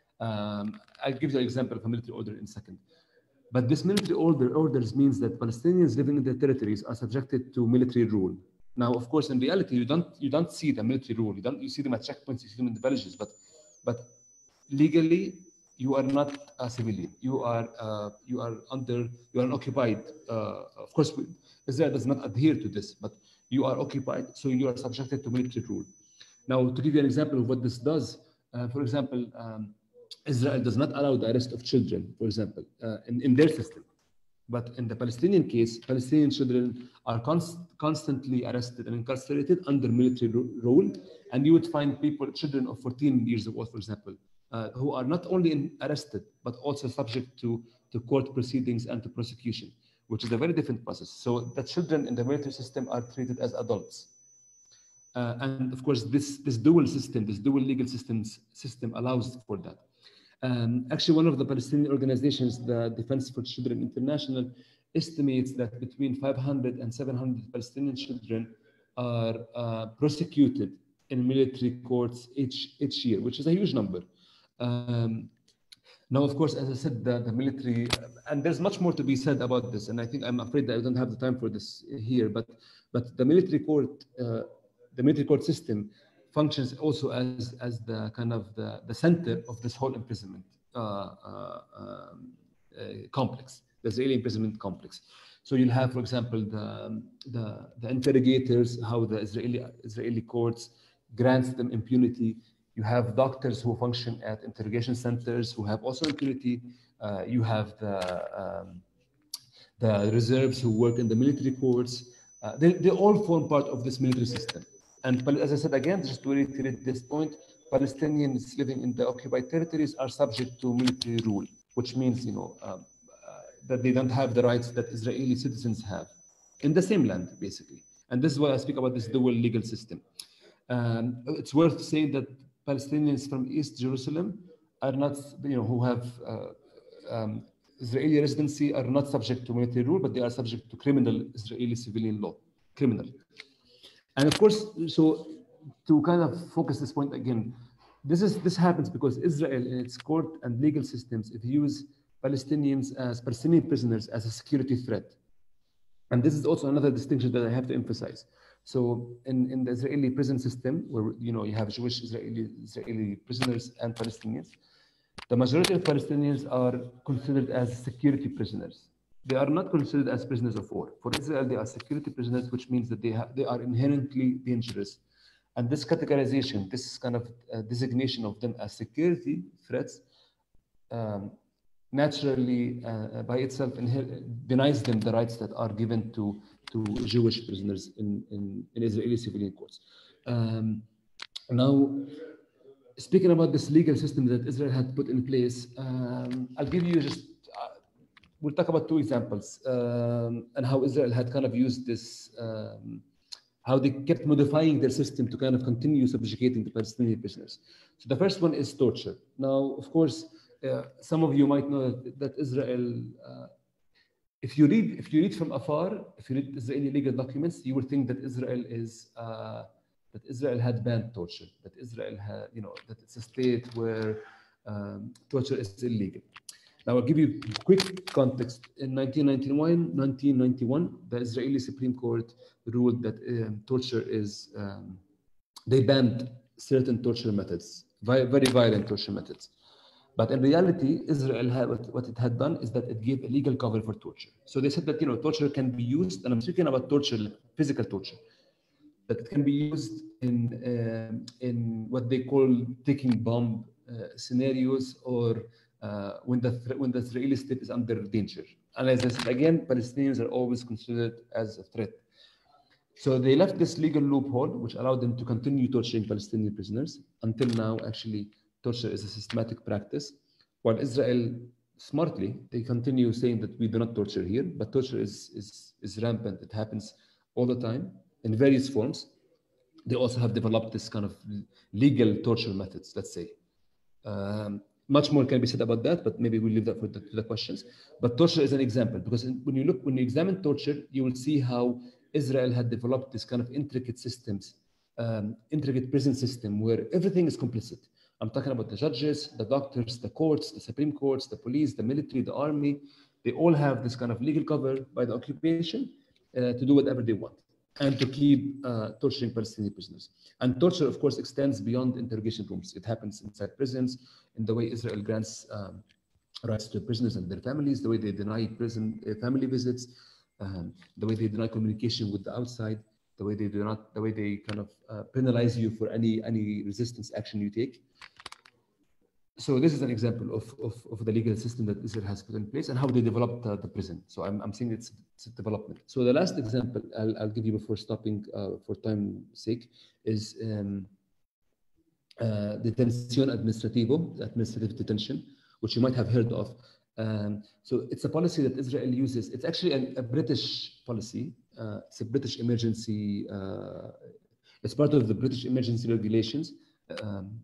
Um, I'll give you an example of a military order in a second. But this military order orders means that Palestinians living in their territories are subjected to military rule. Now, of course, in reality, you don't you don't see the military rule. You don't you see them at checkpoints, you see them in the villages. But but legally, you are not a civilian. You are uh, you are under you are an occupied. Uh, of course, Israel does not adhere to this, but you are occupied, so you are subjected to military rule. Now, to give you an example of what this does, uh, for example. Um, Israel does not allow the arrest of children, for example, uh, in, in their system. But in the Palestinian case, Palestinian children are const constantly arrested and incarcerated under military rule. And you would find people, children of fourteen years old, for example, uh, who are not only in arrested, but also subject to, to court proceedings and to prosecution, which is a very different process. So the children in the military system are treated as adults. Uh, and of course, this, this dual system, this dual legal systems system allows for that. Um, actually, one of the Palestinian organizations, the Defense for Children International, estimates that between five hundred and seven hundred Palestinian children are uh, prosecuted in military courts each, each year, which is a huge number. Um, now, of course, as I said, the, the military, and there's much more to be said about this, and I think I'm afraid that I don't have the time for this here, but, but the military court, uh, the military court system functions also as, as the kind of the, the center of this whole imprisonment uh, uh, um, uh, complex, the Israeli imprisonment complex. So you'll have, for example, the, the, the interrogators, how the Israeli, Israeli courts grants them impunity. You have doctors who function at interrogation centers who have also impunity. Uh, you have the, um, the reserves who work in the military courts. Uh, they, they all form part of this military system. And as I said again, just to reiterate this point, Palestinians living in the occupied territories are subject to military rule, which means, you know, um, uh, that they don't have the rights that Israeli citizens have in the same land, basically. And this is why I speak about this dual legal system. Um, it's worth saying that Palestinians from East Jerusalem are not, you know, who have uh, um, Israeli residency are not subject to military rule, but they are subject to criminal Israeli civilian law, criminal. And of course, so to kind of focus this point again, this is this happens because Israel in its court and legal systems, it views Palestinians as Palestinian prisoners as a security threat. And this is also another distinction that I have to emphasize. So in, in the Israeli prison system, where you know you have Jewish Israeli Israeli prisoners and Palestinians, the majority of Palestinians are considered as security prisoners. They are not considered as prisoners of war. For Israel, they are security prisoners, which means that they have they are inherently dangerous. And this categorization, this kind of uh, designation of them as security threats, um, naturally uh, by itself denies them the rights that are given to to Jewish prisoners in, in, in Israeli civilian courts. Um, now, speaking about this legal system that Israel had put in place, um, I'll give you just, uh, we'll talk about two examples um, and how Israel had kind of used this, um, how they kept modifying their system to kind of continue subjugating the Palestinian prisoners. So the first one is torture. Now, of course, uh, some of you might know that, that Israel, uh, If you read, if you read from afar, if you read Israeli legal documents, you will think that Israel is uh, that Israel had banned torture, that Israel had, you know, that it's a state where um, torture is illegal. Now I'll give you quick context. In nineteen ninety-one, the Israeli Supreme Court ruled that um, torture is um, they banned certain torture methods, very violent torture methods. But in reality, Israel had, what it had done is that it gave a legal cover for torture. So they said that, you know, torture can be used, and I'm speaking about torture, physical torture, that it can be used in, uh, in what they call ticking bomb uh, scenarios, or uh, when, the when the Israeli state is under danger. And as I said, again, Palestinians are always considered as a threat. So they left this legal loophole, which allowed them to continue torturing Palestinian prisoners. Until now, actually, torture is a systematic practice, while Israel, smartly, they continue saying that we do not torture here, but torture is, is, is rampant. It happens all the time in various forms. They also have developed this kind of legal torture methods, let's say. Um, much more can be said about that, but maybe we'll leave that for the, to the questions. But torture is an example, because when you look, when you examine torture, you will see how Israel had developed this kind of intricate systems, um, intricate prison system where everything is complicit. I'm talking about the judges, the doctors, the courts, the Supreme Courts, the police, the military, the army. They all have this kind of legal cover by the occupation uh, to do whatever they want and to keep uh, torturing Palestinian prisoners. And torture, of course, extends beyond interrogation rooms. It happens inside prisons, in the way Israel grants um, rights to prisoners and their families, the way they deny prison uh, family visits, um, the way they deny communication with the outside, the way they do not, the way they kind of uh, penalize you for any any resistance action you take. so this is an example of, of, of the legal system that Israel has put in place and how they developed uh, the prison. So I'm, I'm saying it's, it's a development. So the last example I'll, I'll give you before stopping uh, for time's sake is um, uh, detention administrativo, administrative detention, which you might have heard of. Um, so it's a policy that Israel uses. It's actually a, a British policy. Uh, it's a British emergency. Uh, it's part of the British emergency regulations. Um,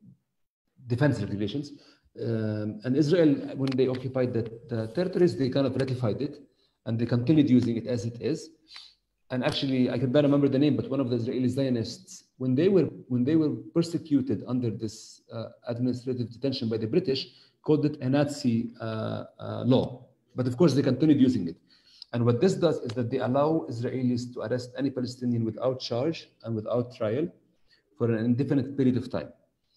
defense regulations. Um, and Israel, when they occupied the, the territories, they kind of ratified it and they continued using it as it is. And actually, I can better remember the name, but one of the Israeli Zionists, when they were, when they were persecuted under this uh, administrative detention by the British, called it a Nazi uh, uh, law. But of course, they continued using it. And what this does is that they allow Israelis to arrest any Palestinian without charge and without trial for an indefinite period of time.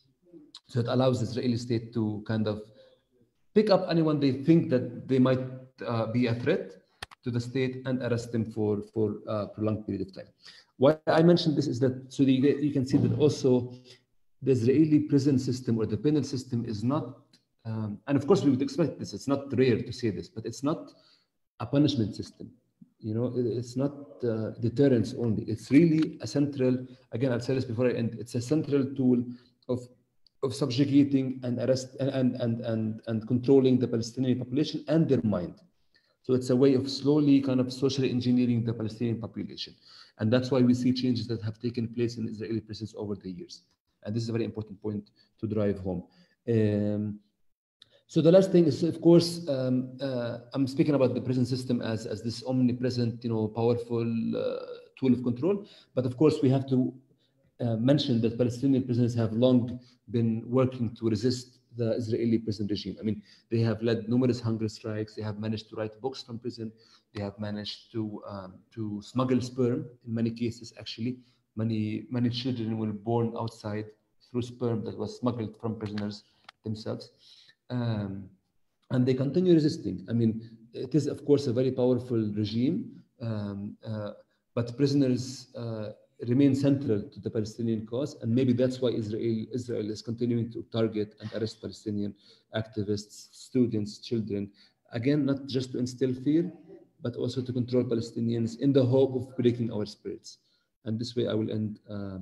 So it allows the Israeli state to kind of pick up anyone they think that they might uh, be a threat to the state and arrest them for, for a prolonged period of time. Why I mentioned this is that, so you, you can see that also the Israeli prison system or the penal system is not, um, and of course we would expect this, it's not rare to say this, but it's not a punishment system. You know, it's not uh, deterrence only. It's really a central, again, I'll say this before I end, it's a central tool of of subjugating and arrest and, and, and, and controlling the Palestinian population and their mind. So it's a way of slowly kind of socially engineering the Palestinian population. And that's why we see changes that have taken place in Israeli prisons over the years. And this is a very important point to drive home. Um, so the last thing is, of course, um, uh, I'm speaking about the prison system as, as this omnipresent, you know, powerful uh, tool of control. But of course, we have to Uh, mentioned that Palestinian prisoners have long been working to resist the Israeli prison regime. I mean, they have led numerous hunger strikes. They have managed to write books from prison. They have managed to um, to smuggle sperm. In many cases, actually, many many children were born outside through sperm that was smuggled from prisoners themselves, um, and they continue resisting. I mean, it is of course a very powerful regime, um, uh, but prisoners. Uh, remain central to the Palestinian cause, and maybe that's why Israel, Israel is continuing to target and arrest Palestinian activists, students, children, again, not just to instill fear, but also to control Palestinians in the hope of breaking our spirits. And this way I will end. Uh,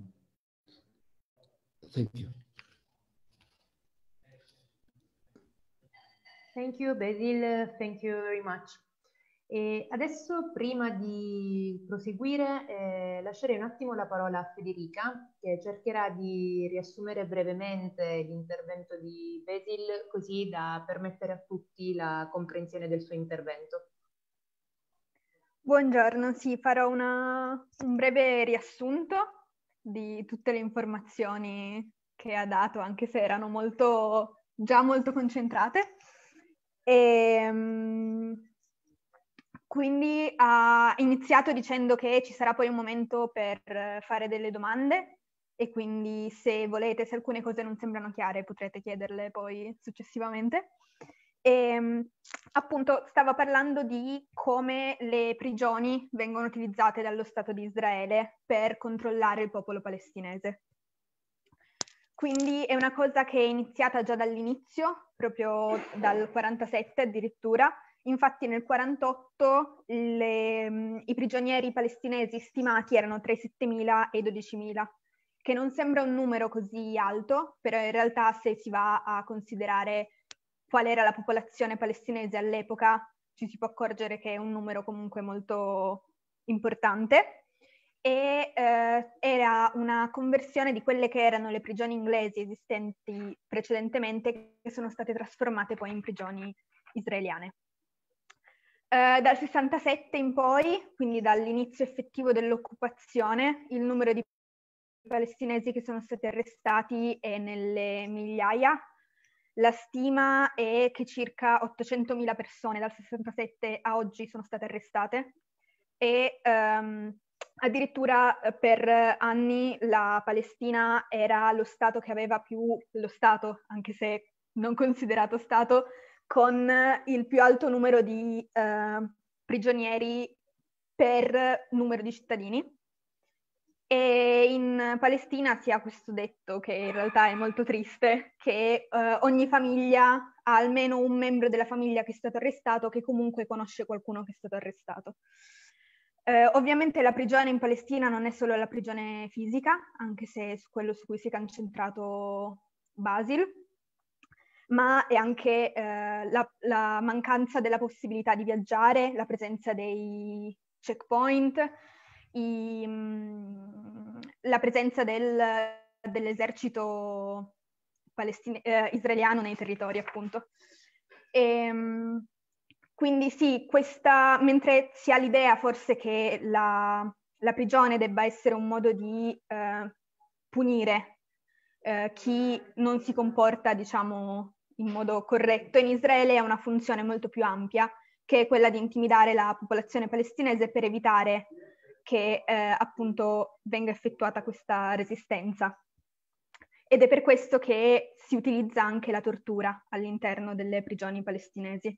thank you. Thank you, Basil. Thank you very much. E adesso, prima di proseguire, eh, lascerei un attimo la parola a Federica, che cercherà di riassumere brevemente l'intervento di Basil, così da permettere a tutti la comprensione del suo intervento. Buongiorno, sì, farò una, un breve riassunto di tutte le informazioni che ha dato, anche se erano molto, già molto concentrate. E, um, Quindi ha iniziato dicendo che ci sarà poi un momento per fare delle domande e quindi se volete, se alcune cose non sembrano chiare, potrete chiederle poi successivamente. E, appunto stava parlando di come le prigioni vengono utilizzate dallo Stato di Israele per controllare il popolo palestinese. Quindi è una cosa che è iniziata già dall'inizio, proprio dal quarantasette addirittura. Infatti nel quarantotto le, i prigionieri palestinesi stimati erano tra i settemila e i dodicimila, che non sembra un numero così alto, però in realtà se si va a considerare qual era la popolazione palestinese all'epoca ci si può accorgere che è un numero comunque molto importante. E eh, era una conversione di quelle che erano le prigioni inglesi esistenti precedentemente, che sono state trasformate poi in prigioni israeliane. Uh, dal sessantasette in poi, quindi dall'inizio effettivo dell'occupazione, il numero di palestinesi che sono stati arrestati è nelle migliaia. La stima è che circa ottocentomila persone dal sessantasette a oggi sono state arrestate e um, addirittura per anni la Palestina era lo Stato che aveva più, lo Stato, anche se non considerato Stato, con il più alto numero di eh, prigionieri per numero di cittadini. E in Palestina si ha questo detto, che in realtà è molto triste, che eh, ogni famiglia ha almeno un membro della famiglia che è stato arrestato, che comunque conosce qualcuno che è stato arrestato. Eh, ovviamente la prigione in Palestina non è solo la prigione fisica, anche se è quello su cui si è concentrato Basil, ma è anche eh, la, la mancanza della possibilità di viaggiare, la presenza dei checkpoint, i, mh, la presenza del, dell'esercito palestine- eh, israeliano nei territori, appunto. E, mh, quindi sì, questa, mentre si ha l'idea forse che la, la prigione debba essere un modo di eh, punire eh, chi non si comporta, diciamo, in modo corretto, in Israele ha una funzione molto più ampia, che è quella di intimidare la popolazione palestinese per evitare che eh, appunto venga effettuata questa resistenza. Ed è per questo che si utilizza anche la tortura all'interno delle prigioni palestinesi.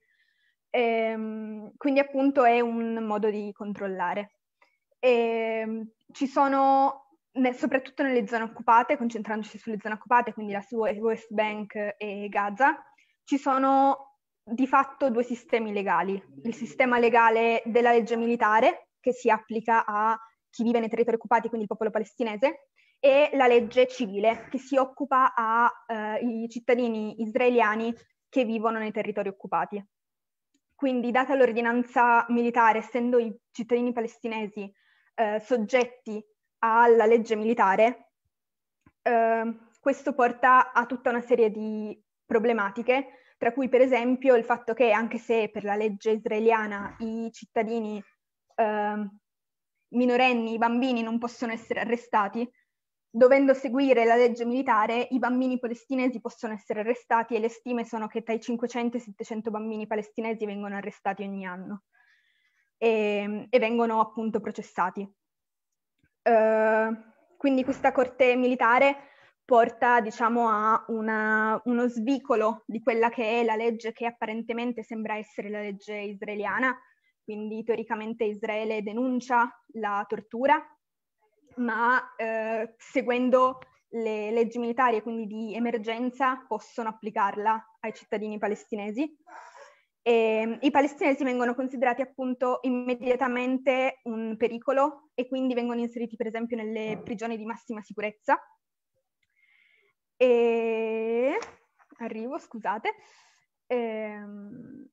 Ehm, quindi appunto è un modo di controllare. Ehm, ci sono, ne, soprattutto nelle zone occupate, concentrandoci sulle zone occupate, quindi la West Bank e Gaza, ci sono di fatto due sistemi legali. Il sistema legale della legge militare, che si applica a chi vive nei territori occupati, quindi il popolo palestinese, e la legge civile, che si occupa ai eh, cittadini israeliani che vivono nei territori occupati. Quindi, data l'ordinanza militare, essendo i cittadini palestinesi eh, soggetti alla legge militare, eh, questo porta a tutta una serie di problematiche, tra cui per esempio il fatto che, anche se per la legge israeliana i cittadini eh, minorenni, i bambini non possono essere arrestati, dovendo seguire la legge militare, i bambini palestinesi possono essere arrestati e le stime sono che tra i cinquecento e i settecento bambini palestinesi vengono arrestati ogni anno e, e vengono appunto processati. Uh, quindi questa corte militare porta, diciamo, a una, uno svicolo di quella che è la legge che apparentemente sembra essere la legge israeliana, quindi teoricamente Israele denuncia la tortura, ma eh, seguendo le leggi militari e quindi di emergenza possono applicarla ai cittadini palestinesi. E i palestinesi vengono considerati appunto immediatamente un pericolo e quindi vengono inseriti per esempio nelle prigioni di massima sicurezza. E arrivo, scusate. Ehm...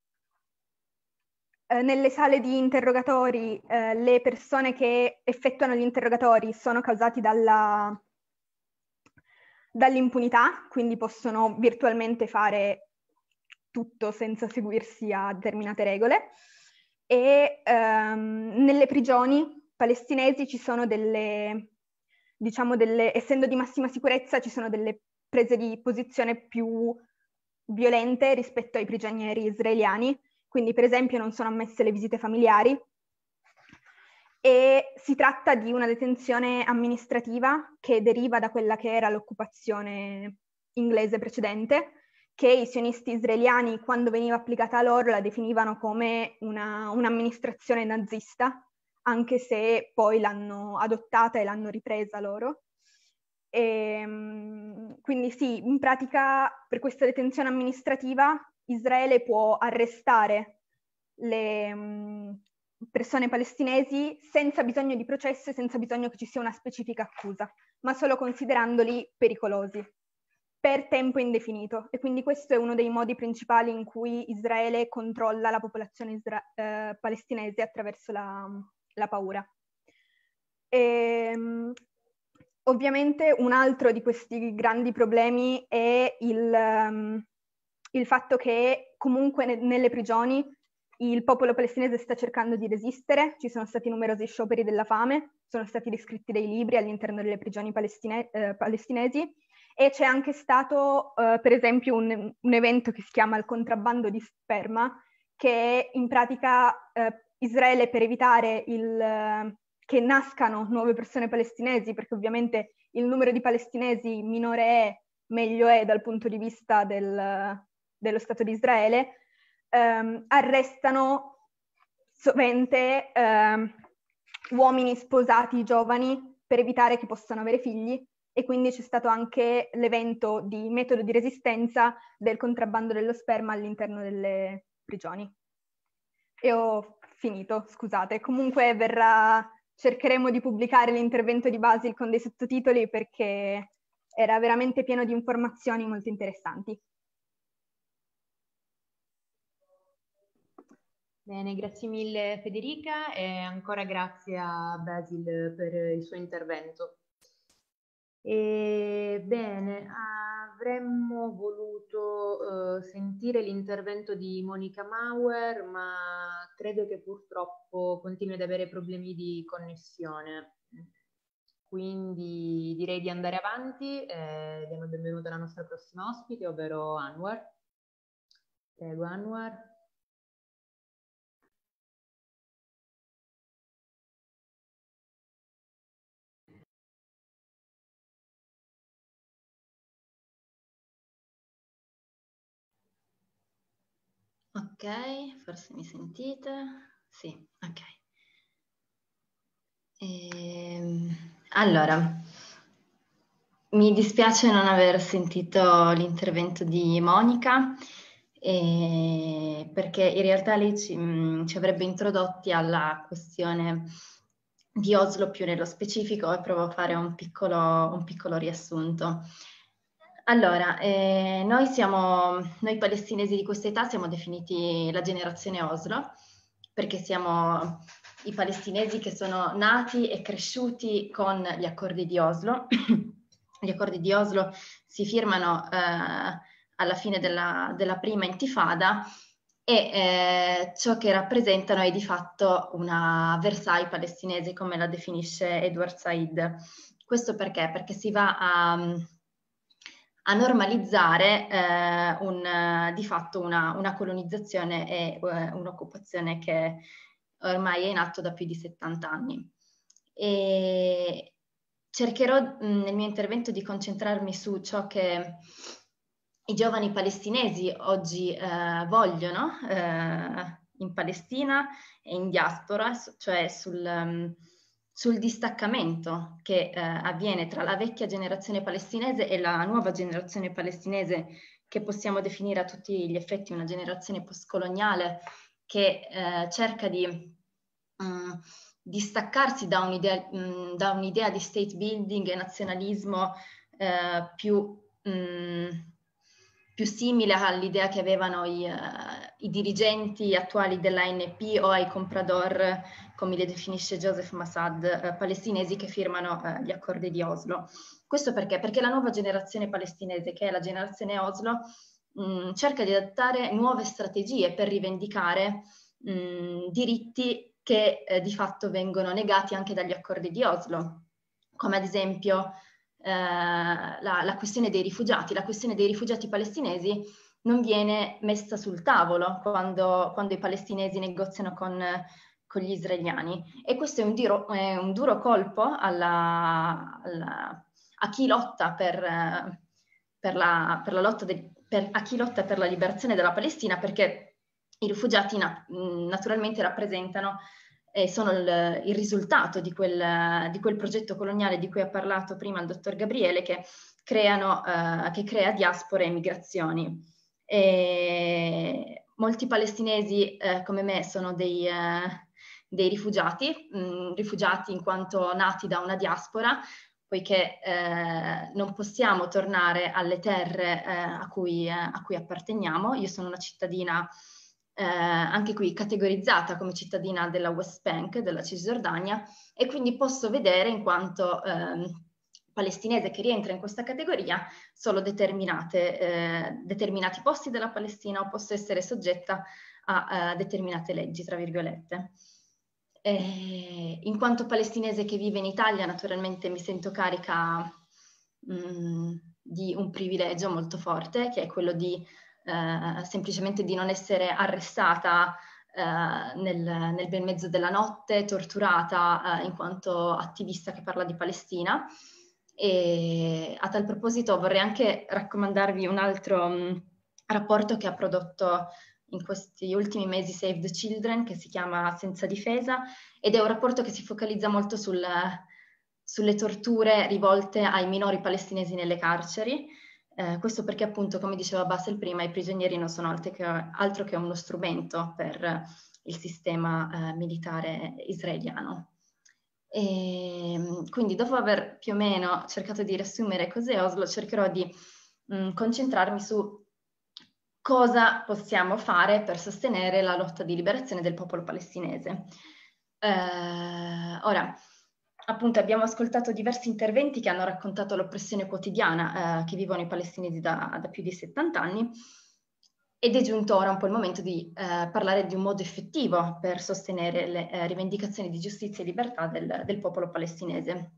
Eh, nelle sale di interrogatori eh, le persone che effettuano gli interrogatori sono causati dalla, dall'impunità, quindi possono virtualmente fare tutto senza seguirsi a determinate regole. E ehm, nelle prigioni palestinesi ci sono delle, diciamo delle, essendo di massima sicurezza, ci sono delle prese di posizione più violente rispetto ai prigionieri israeliani. Quindi per esempio non sono ammesse le visite familiari e si tratta di una detenzione amministrativa che deriva da quella che era l'occupazione inglese precedente, che i sionisti israeliani, quando veniva applicata a loro, la definivano come una, un'amministrazione nazista, anche se poi l'hanno adottata e l'hanno ripresa loro. E, quindi sì, in pratica per questa detenzione amministrativa Israele può arrestare le um, persone palestinesi senza bisogno di processo e senza bisogno che ci sia una specifica accusa, ma solo considerandoli pericolosi per tempo indefinito. E quindi questo è uno dei modi principali in cui Israele controlla la popolazione isra- eh, palestinese attraverso la, la paura. E, um, ovviamente un altro di questi grandi problemi è il... Um, il fatto che comunque ne- nelle prigioni il popolo palestinese sta cercando di resistere, ci sono stati numerosi scioperi della fame, sono stati riscritti dei libri all'interno delle prigioni palestine- eh, palestinesi e c'è anche stato eh, per esempio un, un evento che si chiama il contrabbando di sperma, che in pratica eh, Israele per evitare il, eh, che nascano nuove persone palestinesi, perché ovviamente il numero di palestinesi minore è, meglio è dal punto di vista del dello Stato di Israele, ehm, arrestano sovente ehm, uomini sposati giovani per evitare che possano avere figli, e quindi c'è stato anche l'evento di metodo di resistenza del contrabbando dello sperma all'interno delle prigioni. E ho finito, scusate. Comunque verrà, cercheremo di pubblicare l'intervento di Basil con dei sottotitoli perché era veramente pieno di informazioni molto interessanti. Bene, grazie mille Federica e ancora grazie a Basil per il suo intervento. E, bene, avremmo voluto uh, sentire l'intervento di Monica Mauer, ma credo che purtroppo continui ad avere problemi di connessione. Quindi direi di andare avanti e diamo il benvenuto alla nostra prossima ospite, ovvero Anwar. Prego, Anwar. Ok, forse mi sentite? Sì, ok. Ehm, allora, mi dispiace non aver sentito l'intervento di Monica, eh, perché in realtà lei ci, mh, ci avrebbe introdotti alla questione di Oslo più nello specifico e provo a fare un piccolo, un piccolo riassunto. Allora, eh, noi siamo, noi palestinesi di questa età siamo definiti la generazione Oslo, perché siamo i palestinesi che sono nati e cresciuti con gli accordi di Oslo. Gli accordi di Oslo si firmano eh, alla fine della, della prima intifada e eh, ciò che rappresentano è di fatto una Versailles palestinese, come la definisce Edward Said. Questo perché? Perché si va a... a normalizzare eh, un, di fatto una, una colonizzazione e eh, un'occupazione che ormai è in atto da più di settanta anni. E cercherò mh, nel mio intervento di concentrarmi su ciò che i giovani palestinesi oggi eh, vogliono eh, in Palestina e in diaspora, cioè sul... Um, sul distaccamento che eh, avviene tra la vecchia generazione palestinese e la nuova generazione palestinese, che possiamo definire a tutti gli effetti una generazione postcoloniale che eh, cerca di mh, distaccarsi da un'idea, mh, da un'idea di state building e nazionalismo eh, più, mh, più simile all'idea che avevano i, uh, i dirigenti attuali dell'A N P o ai comprador, come li definisce Joseph Massad, eh, palestinesi che firmano eh, gli accordi di Oslo. Questo perché? Perché la nuova generazione palestinese, che è la generazione Oslo, mh, cerca di adattare nuove strategie per rivendicare mh, diritti che eh, di fatto vengono negati anche dagli accordi di Oslo, come ad esempio eh, la, la questione dei rifugiati. La questione dei rifugiati palestinesi non viene messa sul tavolo quando, quando i palestinesi negoziano con, con gli israeliani, e questo è un, diro, è un duro colpo alla, alla, a chi lotta per, per, la, per la lotta de, per, a chi lotta per la liberazione della Palestina, perché i rifugiati na, naturalmente rappresentano e sono il, il risultato di quel, di quel progetto coloniale di cui ha parlato prima il dottor Gabriele, che, creano, eh, che crea diaspore e migrazioni. E molti palestinesi eh, come me sono dei, eh, dei rifugiati, mh, rifugiati in quanto nati da una diaspora, poiché eh, non possiamo tornare alle terre eh, a, cui, eh, a cui apparteniamo. Io sono una cittadina eh, anche qui categorizzata come cittadina della West Bank, della Cisgiordania, e quindi posso vedere, in quanto eh, palestinese che rientra in questa categoria, solo determinate, eh, determinati posti della Palestina, o posso essere soggetta a, a determinate leggi, tra virgolette. E in quanto palestinese che vive in Italia, naturalmente mi sento carica mh, di un privilegio molto forte, che è quello di eh, semplicemente di non essere arrestata eh, nel, nel bel mezzo della notte, torturata eh, in quanto attivista che parla di Palestina. E a tal proposito vorrei anche raccomandarvi un altro mh, rapporto che ha prodotto in questi ultimi mesi Save the Children, che si chiama Senza difesa, ed è un rapporto che si focalizza molto sul, sulle torture rivolte ai minori palestinesi nelle carceri. Eh, questo perché appunto, come diceva Bassel prima, i prigionieri non sono altro che, altro che uno strumento per il sistema eh, militare israeliano. E quindi, dopo aver più o meno cercato di riassumere cos'è Oslo, cercherò di mh, concentrarmi su cosa possiamo fare per sostenere la lotta di liberazione del popolo palestinese. Eh, ora, appunto, abbiamo ascoltato diversi interventi che hanno raccontato l'oppressione quotidiana eh, che vivono i palestinesi da, da più di settanta anni, ed è giunto ora un po' il momento di eh, parlare di un modo effettivo per sostenere le eh, rivendicazioni di giustizia e libertà del, del popolo palestinese.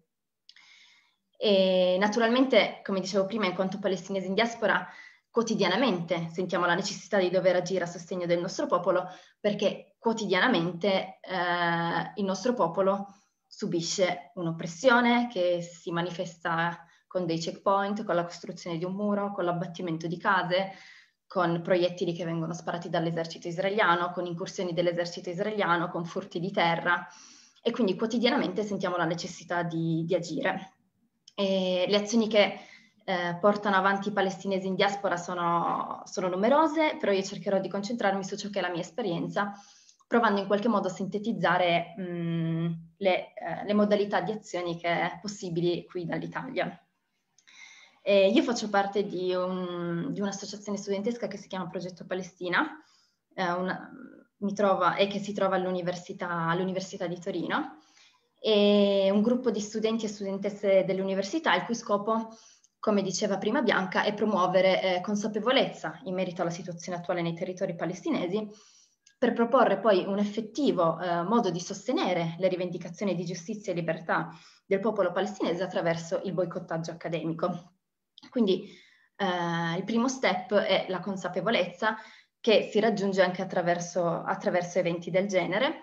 E naturalmente, come dicevo prima, in quanto palestinesi in diaspora, quotidianamente sentiamo la necessità di dover agire a sostegno del nostro popolo, perché quotidianamente eh, il nostro popolo subisce un'oppressione che si manifesta con dei checkpoint, con la costruzione di un muro, con l'abbattimento di case, con proiettili che vengono sparati dall'esercito israeliano, con incursioni dell'esercito israeliano, con furti di terra, e quindi quotidianamente sentiamo la necessità di, di agire. E le azioni che eh, portano avanti i palestinesi in diaspora sono, sono numerose, però io cercherò di concentrarmi su ciò che è la mia esperienza, provando in qualche modo a sintetizzare mh, le, eh, le modalità di azioni che è possibili qui dall'Italia. Eh, io faccio parte di, un, di un'associazione studentesca che si chiama Progetto Palestina, eh, una, mi trova, e che si trova all'Università, all'Università di Torino, e un gruppo di studenti e studentesse dell'università, il cui scopo, come diceva prima Bianca, è promuovere eh, consapevolezza in merito alla situazione attuale nei territori palestinesi, per proporre poi un effettivo eh, modo di sostenere le rivendicazioni di giustizia e libertà del popolo palestinese attraverso il boicottaggio accademico. Quindi eh, il primo step è la consapevolezza, che si raggiunge anche attraverso, attraverso eventi del genere,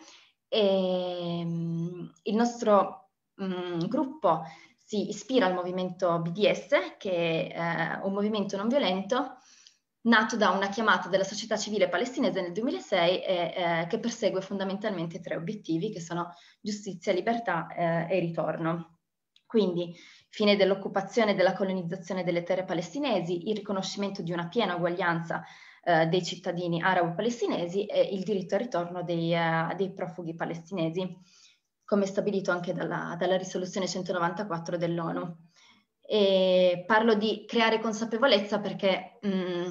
e um, il nostro um, gruppo si ispira al movimento B D S, che è uh, un movimento non violento nato da una chiamata della società civile palestinese nel duemilasei e eh, che persegue fondamentalmente tre obiettivi, che sono giustizia, libertà eh, e ritorno. Quindi fine dell'occupazione e della colonizzazione delle terre palestinesi, il riconoscimento di una piena uguaglianza eh, dei cittadini arabo-palestinesi e il diritto al ritorno dei, eh, dei profughi palestinesi, come stabilito anche dalla, dalla risoluzione centonovantaquattro dell'ONU. E parlo di creare consapevolezza perché mh,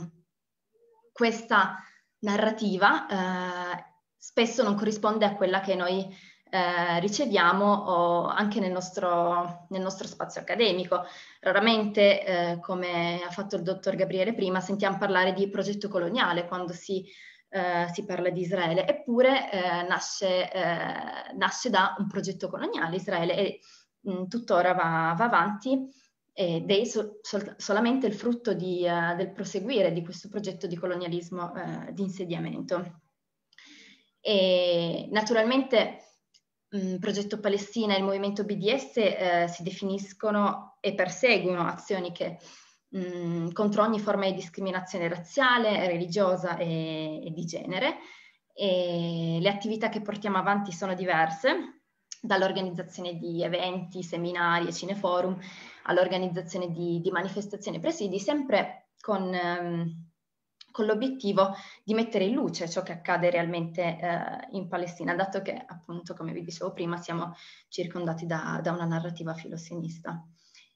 questa narrativa eh, spesso non corrisponde a quella che noi eh, riceviamo o anche nel nostro, nel nostro spazio accademico. Raramente, eh, come ha fatto il dottor Gabriele prima, sentiamo parlare di progetto coloniale quando si, eh, si parla di Israele, eppure eh, nasce, eh, nasce da un progetto coloniale Israele e mh, tuttora va, va avanti, ed è so, sol, solamente il frutto di, uh, del proseguire di questo progetto di colonialismo uh, di insediamento. E naturalmente il Progetto Palestina e il movimento B D S uh, si definiscono e perseguono azioni che, mh, contro ogni forma di discriminazione razziale, religiosa e, e di genere, e le attività che portiamo avanti sono diverse, dall'organizzazione di eventi, seminari e cineforum all'organizzazione di, di manifestazioni e presidi, sempre con, ehm, con l'obiettivo di mettere in luce ciò che accade realmente eh, in Palestina, dato che, appunto, come vi dicevo prima, siamo circondati da, da una narrativa filosionista.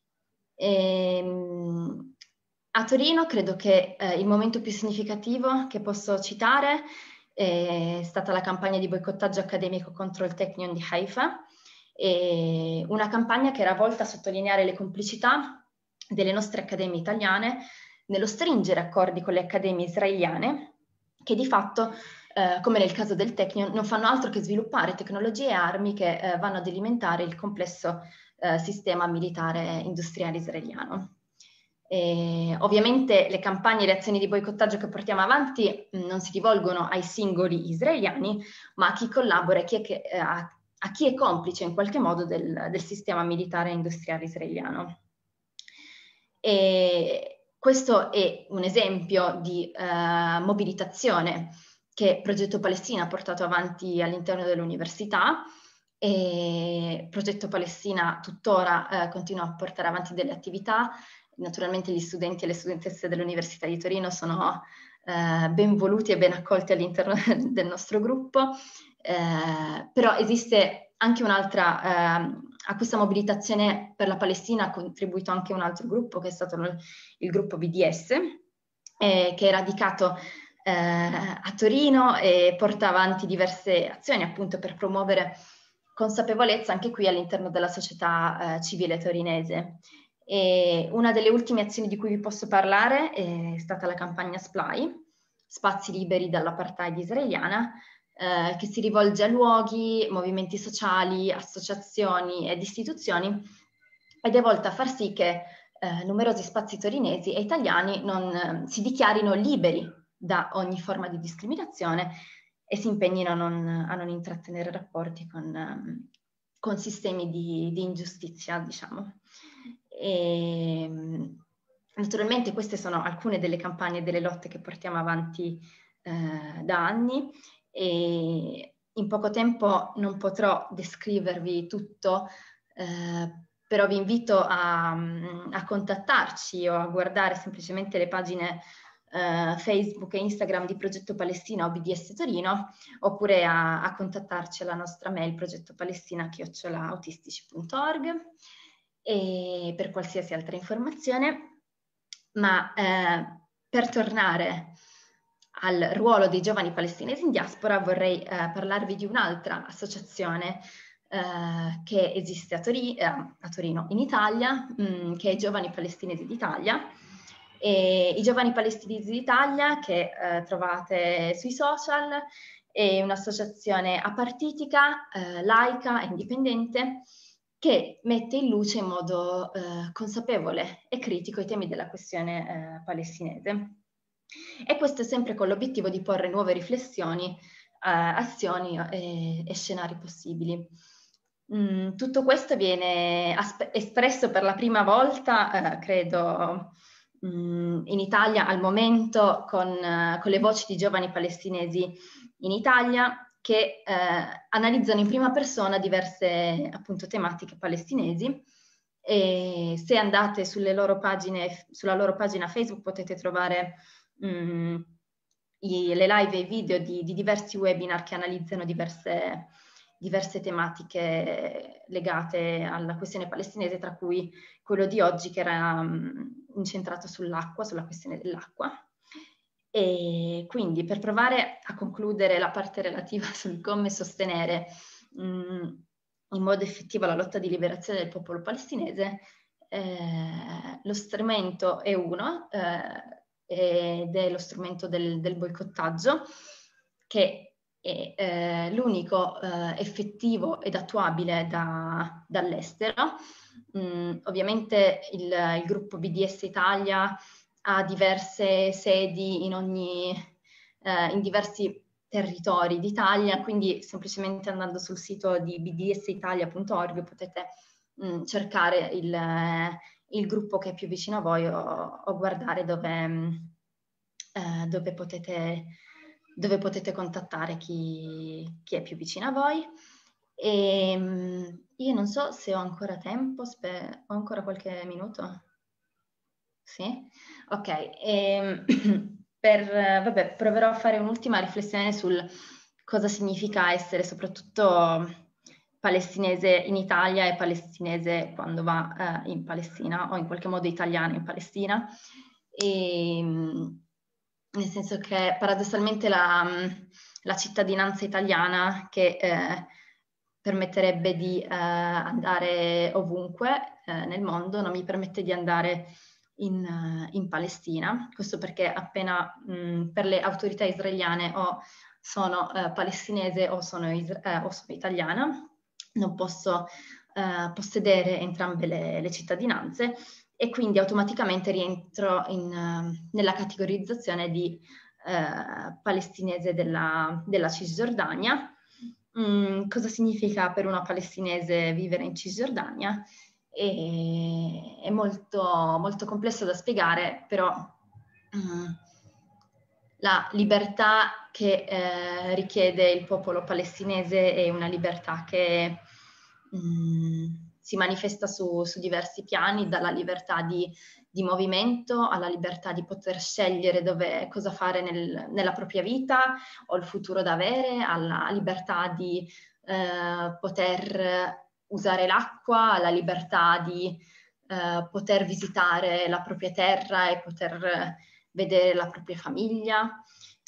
E, a Torino credo che eh, il momento più significativo che posso citare è stata la campagna di boicottaggio accademico contro il Technion di Haifa, e una campagna che era volta a sottolineare le complicità delle nostre accademie italiane nello stringere accordi con le accademie israeliane, che di fatto, eh, come nel caso del Technion, non fanno altro che sviluppare tecnologie e armi che eh, vanno ad alimentare il complesso eh, sistema militare industriale israeliano. E ovviamente le campagne e le azioni di boicottaggio che portiamo avanti mh, non si rivolgono ai singoli israeliani, ma a chi collabora e chi è che, eh, a, a chi è complice in qualche modo del, del sistema militare e industriale israeliano. E questo è un esempio di eh, mobilitazione che Progetto Palestina ha portato avanti all'interno dell'università, E il progetto Palestina tuttora eh, continua a portare avanti delle attività. Naturalmente gli studenti e le studentesse dell'Università di Torino sono eh, ben voluti e ben accolti all'interno del nostro gruppo, eh, però esiste anche un'altra, eh, a questa mobilitazione per la Palestina ha contribuito anche un altro gruppo, che è stato il, il gruppo B D S, eh, che è radicato eh, a Torino e porta avanti diverse azioni appunto per promuovere consapevolezza anche qui all'interno della società eh, civile torinese. E una delle ultime azioni di cui vi posso parlare è stata la campagna S P L A I, Spazi Liberi dall'Apartheid israeliana, eh, che si rivolge a luoghi, movimenti sociali, associazioni ed istituzioni ed è volta a far sì che eh, numerosi spazi torinesi e italiani non eh, si dichiarino liberi da ogni forma di discriminazione e si impegnino a non, a non intrattenere rapporti con, um, con sistemi di, di ingiustizia, diciamo. E, naturalmente queste sono alcune delle campagne e delle lotte che portiamo avanti eh, da anni e in poco tempo non potrò descrivervi tutto, eh, però vi invito a, a contattarci o a guardare semplicemente le pagine Uh, Facebook e Instagram di Progetto Palestina o B D S Torino, oppure a, a contattarci alla nostra mail progettopalestina chiocciola autistici punto org e per qualsiasi altra informazione. Ma eh, per tornare al ruolo dei giovani palestinesi in diaspora vorrei eh, parlarvi di un'altra associazione eh, che esiste a, Tori- eh, a Torino in Italia, mh, che è i Giovani Palestinesi d'Italia. E i Giovani Palestinesi d'Italia, che eh, trovate sui social, è un'associazione apartitica, eh, laica e indipendente che mette in luce in modo eh, consapevole e critico i temi della questione eh, palestinese. E questo è sempre con l'obiettivo di porre nuove riflessioni, eh, azioni e, e scenari possibili. Mm, tutto questo viene espresso per la prima volta, eh, credo, in Italia al momento con, uh, con le voci di giovani palestinesi in Italia che uh, analizzano in prima persona diverse appunto tematiche palestinesi e se andate sulle loro pagine, sulla loro pagina Facebook potete trovare um, i, le live e i video di, di diversi webinar che analizzano diverse diverse tematiche legate alla questione palestinese, tra cui quello di oggi che era um, incentrato sull'acqua, sulla questione dell'acqua. E quindi per provare a concludere la parte relativa sul come sostenere um, in modo effettivo la lotta di liberazione del popolo palestinese, eh, lo strumento è uno, eh, ed è lo strumento del, del boicottaggio, che è eh, l'unico eh, effettivo ed attuabile da, dall'estero. Mm, ovviamente il, il gruppo B D S Italia ha diverse sedi in, ogni, eh, in diversi territori d'Italia, quindi semplicemente andando sul sito di b d s italia punto org potete mm, cercare il, il gruppo che è più vicino a voi o, o guardare dove, eh, dove potete dove potete contattare chi, chi è più vicino a voi. E io non so se ho ancora tempo, sper- ho ancora qualche minuto? Sì? Ok. E, per, vabbè, proverò a fare un'ultima riflessione sul cosa significa essere soprattutto palestinese in Italia e palestinese quando va eh, in Palestina o in qualche modo italiano in Palestina. E, nel senso che paradossalmente la, la cittadinanza italiana che eh, permetterebbe di eh, andare ovunque eh, nel mondo non mi permette di andare in, uh, in Palestina. Questo perché appena mh, per le autorità israeliane o sono uh, palestinese o sono, is- eh, o sono italiana, non posso uh, possedere entrambe le, le cittadinanze e quindi automaticamente rientro in, uh, nella categorizzazione di uh, palestinese della, della Cisgiordania. Mm, cosa significa per una palestinese vivere in Cisgiordania? E, è molto, molto complesso da spiegare, però mm, la libertà che eh, richiede il popolo palestinese è una libertà che mh, si manifesta su, su diversi piani, dalla libertà di, di movimento alla libertà di poter scegliere dove, cosa fare nel, nella propria vita o il futuro da avere, alla libertà di eh, poter usare l'acqua, alla libertà di eh, poter visitare la propria terra e poter vedere la propria famiglia,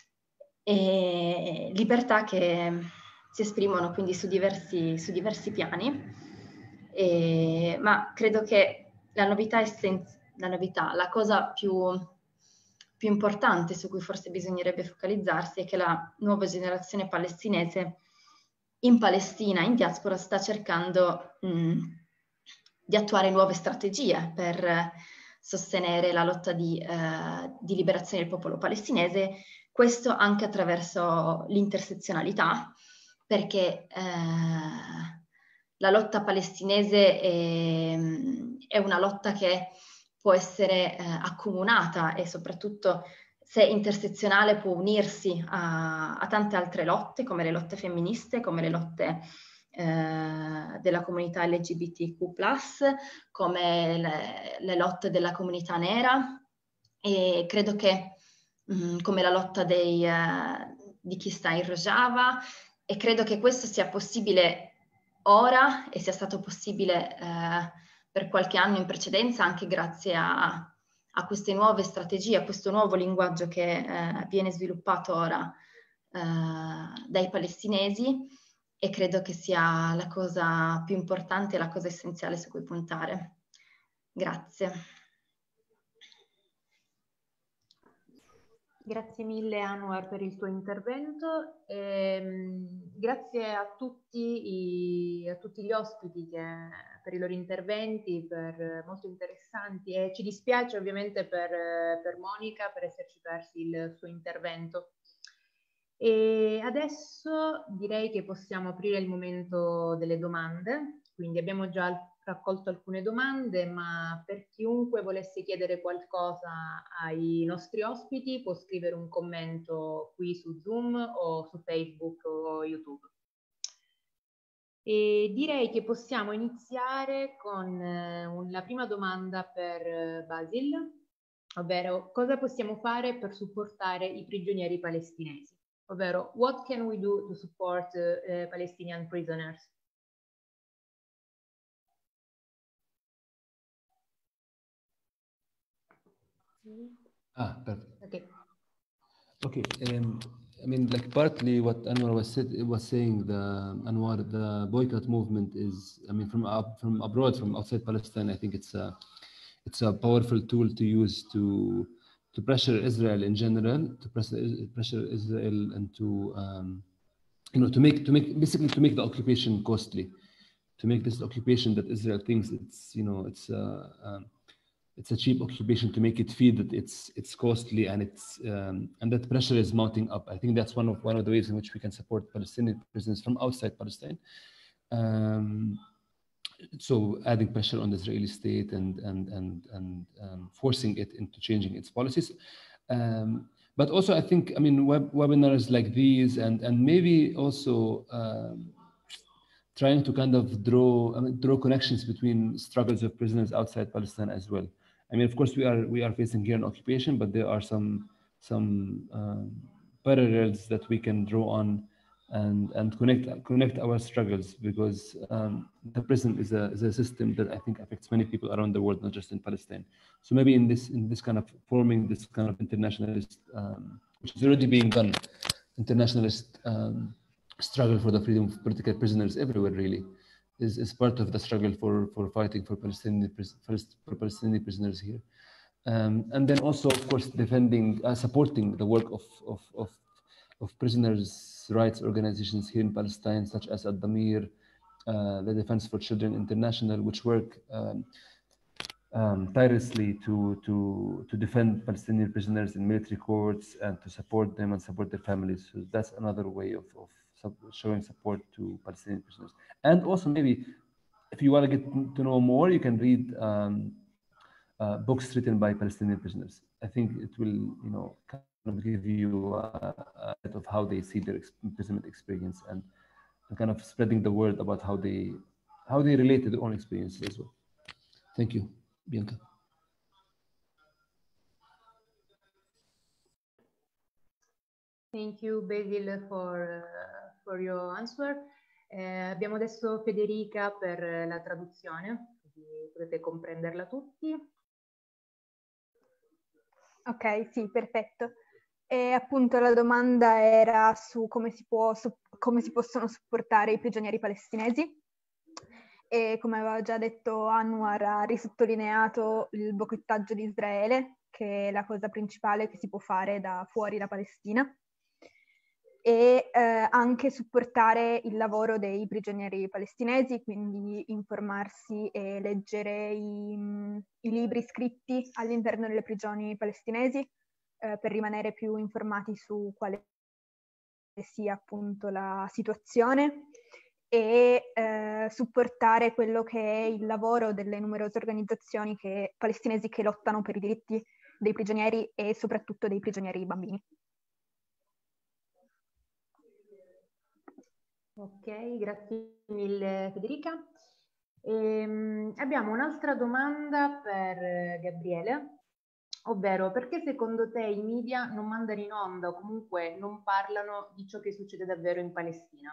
e libertà che si esprimono quindi su diversi, su diversi piani, e, ma credo che la novità, essenz- la novità, la cosa più, più importante su cui forse bisognerebbe focalizzarsi è che la nuova generazione palestinese in Palestina, in diaspora, sta cercando mh, di attuare nuove strategie per sostenere la lotta di, eh, di liberazione del popolo palestinese, questo anche attraverso l'intersezionalità, perché eh, la lotta palestinese è, è una lotta che può essere eh, accomunata e soprattutto, se intersezionale, può unirsi a, a tante altre lotte, come le lotte femministe, come le lotte eh, della comunità L G B T Q plus, come le, le lotte della comunità nera, e credo che mh, come la lotta dei, eh, di chi sta in Rojava, e credo che questo sia possibile ora e sia stato possibile eh, per qualche anno in precedenza, anche grazie a, a queste nuove strategie, a questo nuovo linguaggio che eh, viene sviluppato ora eh, dai palestinesi, e credo che sia la cosa più importante e la cosa essenziale su cui puntare. Grazie. Grazie mille Anwar per il tuo intervento, e, grazie a tutti, i, a tutti gli ospiti che, per i loro interventi, per, molto interessanti, e ci dispiace ovviamente per, per Monica per esserci persi il suo intervento. E adesso direi che possiamo aprire il momento delle domande, quindi abbiamo già raccolto alcune domande, ma per chiunque volesse chiedere qualcosa ai nostri ospiti può scrivere un commento qui su Zoom o su Facebook o YouTube. E direi che possiamo iniziare con eh, la prima domanda per eh, Basil, ovvero cosa possiamo fare per supportare i prigionieri palestinesi? Ovvero, what can we do to support uh, uh, Palestinian prisoners? Ah, perfect. Okay. Okay. Um, I mean, like partly what Anwar was said was saying. The Anwar, the boycott movement is. I mean, from up from abroad, from outside Palestine. I think it's a, it's a powerful tool to use to to pressure Israel in general, to pressure pressure Israel, and to um, you know to make to make basically to make the occupation costly, to make this occupation that Israel thinks it's you know it's uh, um, it's a cheap occupation, to make it feel that it's it's costly, and it's um, and that pressure is mounting up. I think that's one of one of the ways in which we can support Palestinian prisoners from outside Palestine. Um, so adding pressure on the Israeli state and and and and um, forcing it into changing its policies. Um, but also, I think, I mean, web, webinars like these, and and maybe also um, trying to kind of draw I mean, draw connections between struggles of prisoners outside Palestine as well. I mean, of course, we are we are facing here an occupation, but there are some some um, parallels that we can draw on, and and connect connect our struggles, because um, the prison is a is a system that I think affects many people around the world, not just in Palestine. So maybe in this in this kind of forming this kind of internationalist, um, which is already being done, internationalist um, struggle for the freedom of political prisoners everywhere, really, is, is part of the struggle for for fighting for Palestinian for Palestinian prisoners here. Um, and then also, of course, defending, uh, supporting the work of, of, of, of prisoners' rights organizations here in Palestine, such as Ad-Damir, uh, the Defense for Children International, which work um, um, tirelessly to, to, to defend Palestinian prisoners in military courts and to support them and support their families. So that's another way of, of showing support to Palestinian prisoners. And also, maybe, if you want to get to know more, you can read um, Uh, books written by Palestinian prisoners. I think it will, you know, kind of give you a, a bit of how they see their imprisonment experience, and, and kind of spreading the word about how they how they relate to their own experiences as well. Thank you, Bianca. Thank you, Basil, for, uh, for your answer. Eh, abbiamo adesso Federica per la traduzione, così potete comprenderla tutti. Ok, sì, perfetto. E appunto la domanda era su come si può, su, come si possono supportare i prigionieri palestinesi. E come aveva già detto Anwar, ha risottolineato il boicottaggio di Israele, che è la cosa principale che si può fare da fuori la Palestina, e eh, anche supportare il lavoro dei prigionieri palestinesi, quindi informarsi e leggere i, i libri scritti all'interno delle prigioni palestinesi eh, per rimanere più informati su quale sia appunto la situazione, e eh, supportare quello che è il lavoro delle numerose organizzazioni che, palestinesi che lottano per i diritti dei prigionieri e soprattutto dei prigionieri bambini. Ok, grazie mille Federica. Ehm, abbiamo un'altra domanda per Gabriele, ovvero perché secondo te i media non mandano in onda o comunque non parlano di ciò che succede davvero in Palestina?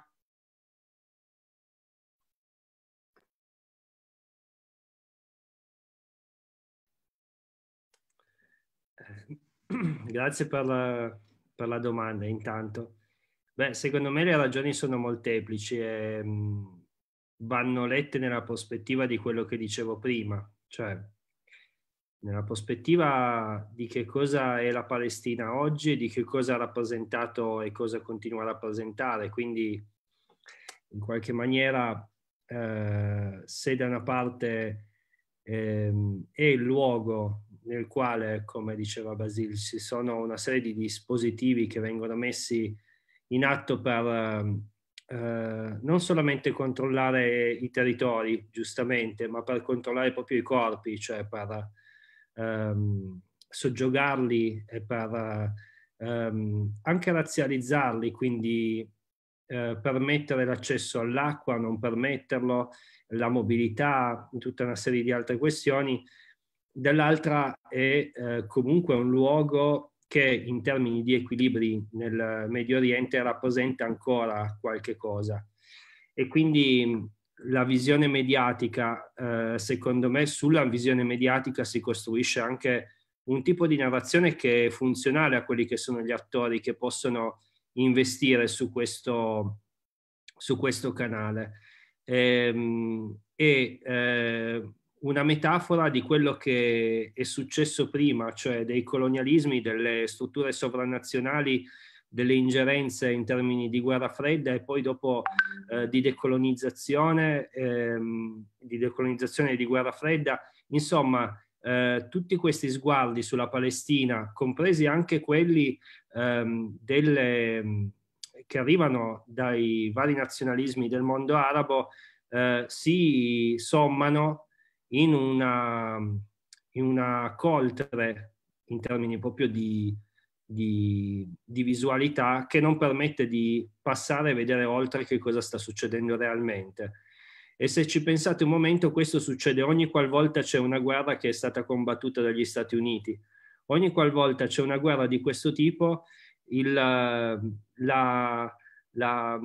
Grazie per la, per la domanda intanto. Beh, secondo me le ragioni sono molteplici e mh, vanno lette nella prospettiva di quello che dicevo prima, cioè nella prospettiva di che cosa è la Palestina oggi e di che cosa ha rappresentato e cosa continua a rappresentare. Quindi in qualche maniera eh, se da una parte ehm, è il luogo nel quale, come diceva Basil, ci sono una serie di dispositivi che vengono messi in atto per eh, non solamente controllare i territori, giustamente, ma per controllare proprio i corpi, cioè per ehm, soggiogarli e per ehm, anche razzializzarli, quindi eh, permettere l'accesso all'acqua, non permetterlo, la mobilità, tutta una serie di altre questioni. Dall'altra è eh, comunque un luogo che in termini di equilibri nel Medio Oriente rappresenta ancora qualche cosa. E quindi la visione mediatica, eh, secondo me, sulla visione mediatica si costruisce anche un tipo di narrazione che è funzionale a quelli che sono gli attori che possono investire su questo, su questo canale. Ehm, e eh, una metafora di quello che è successo prima, cioè dei colonialismi, delle strutture sovranazionali, delle ingerenze in termini di guerra fredda e poi dopo eh, di decolonizzazione, ehm, di decolonizzazione e di guerra fredda. Insomma, eh, tutti questi sguardi sulla Palestina, compresi anche quelli ehm, delle, che arrivano dai vari nazionalismi del mondo arabo, eh, si sommano in una, in una coltre in termini proprio di, di, di visualità che non permette di passare e vedere oltre che cosa sta succedendo realmente. E se ci pensate un momento, questo succede ogni qualvolta c'è una guerra che è stata combattuta dagli Stati Uniti. Ogni qualvolta c'è una guerra di questo tipo, il, la, la, la,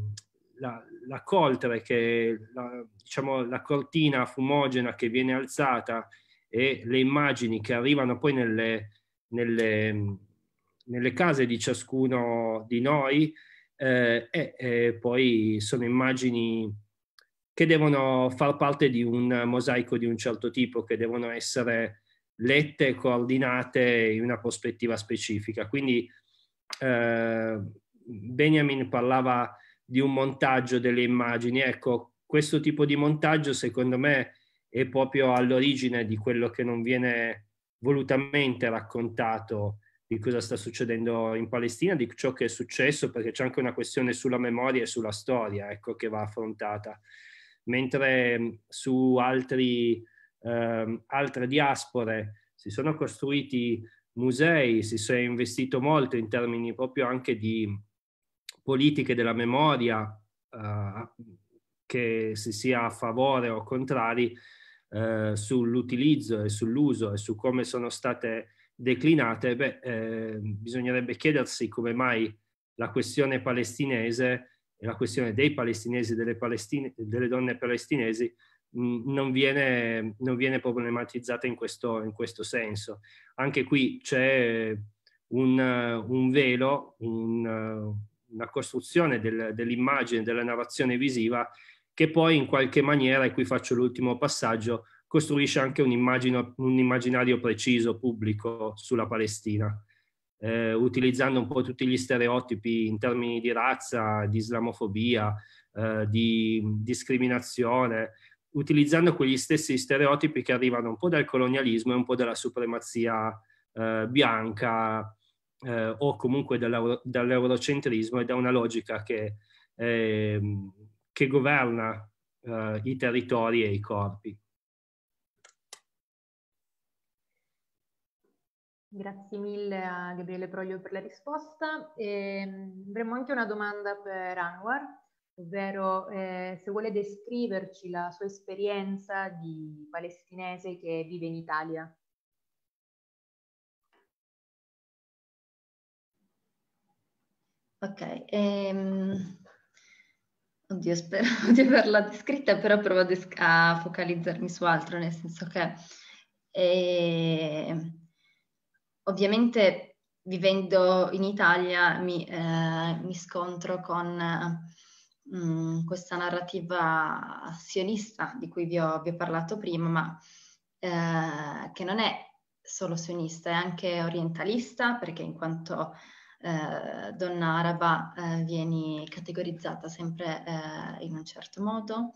la coltre, che la, diciamo, la cortina fumogena che viene alzata e le immagini che arrivano poi nelle, nelle, nelle case di ciascuno di noi, eh, e, e poi sono immagini che devono far parte di un mosaico di un certo tipo, che devono essere lette e coordinate in una prospettiva specifica. Quindi eh, Benjamin parlava di un montaggio delle immagini. Ecco, questo tipo di montaggio secondo me è proprio all'origine di quello che non viene volutamente raccontato di cosa sta succedendo in Palestina, di ciò che è successo, perché c'è anche una questione sulla memoria e sulla storia, ecco, che va affrontata. Mentre su altri, eh, altre diaspore si sono costruiti musei, si è investito molto in termini proprio anche di politiche della memoria, eh, che si sia a favore o contrari eh, sull'utilizzo e sull'uso e su come sono state declinate, beh, eh, bisognerebbe chiedersi come mai la questione palestinese e la questione dei palestinesi, delle, palestine, delle donne palestinesi, mh, non, viene, non viene problematizzata in questo, in questo senso. Anche qui c'è un, un velo, un, una costruzione del, dell'immagine, della narrazione visiva, che poi in qualche maniera, e qui faccio l'ultimo passaggio, costruisce anche un, immagino, un immaginario preciso, pubblico sulla Palestina, eh, utilizzando un po' tutti gli stereotipi in termini di razza, di islamofobia, eh, di discriminazione, utilizzando quegli stessi stereotipi che arrivano un po' dal colonialismo e un po' dalla supremazia eh, bianca eh, o comunque dall'eurocentrismo e da una logica che, eh, che governa eh, i territori e i corpi. Grazie mille a Gabriele Proglio per la risposta. E, mh, avremo anche una domanda per Anwar, ovvero eh, se vuole descriverci la sua esperienza di palestinese che vive in Italia. Ok, ehm... oddio, spero di averla descritta, però provo a, des- a focalizzarmi su altro, nel senso che eh, ovviamente vivendo in Italia mi, eh, mi scontro con mh, questa narrativa sionista di cui vi ho, vi ho parlato prima, ma eh, che non è solo sionista, è anche orientalista, perché in quanto eh, donna araba eh, vieni categorizzata sempre eh, in un certo modo,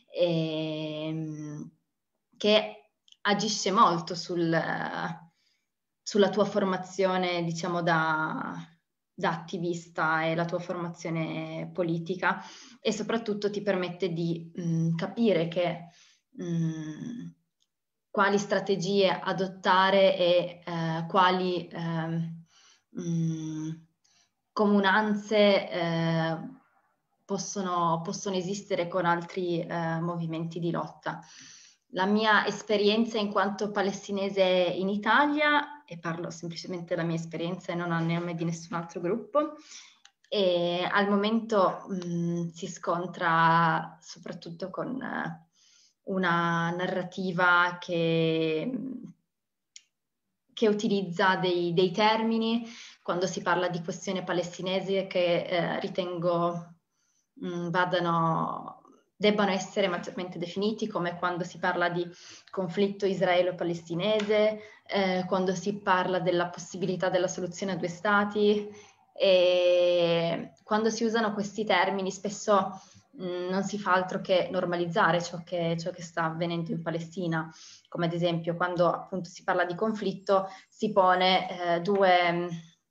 e mh, che agisce molto sul... Eh, sulla tua formazione, diciamo, da, da attivista e la tua formazione politica, e soprattutto ti permette di mh, capire che mh, quali strategie adottare e eh, quali eh, mh, comunanze eh, possono, possono esistere con altri eh, movimenti di lotta. La mia esperienza in quanto palestinese in Italia, e parlo semplicemente della mia esperienza e non a nome di nessun altro gruppo, e al momento mh, si scontra soprattutto con uh, una narrativa che, che utilizza dei, dei termini quando si parla di questione palestinese che eh, ritengo mh, vadano... debbano essere maggiormente definiti, come quando si parla di conflitto israelo-palestinese, eh, quando si parla della possibilità della soluzione a due stati, e quando si usano questi termini spesso mh, non si fa altro che normalizzare ciò che, ciò che sta avvenendo in Palestina, come ad esempio quando appunto si parla di conflitto si pone eh, due...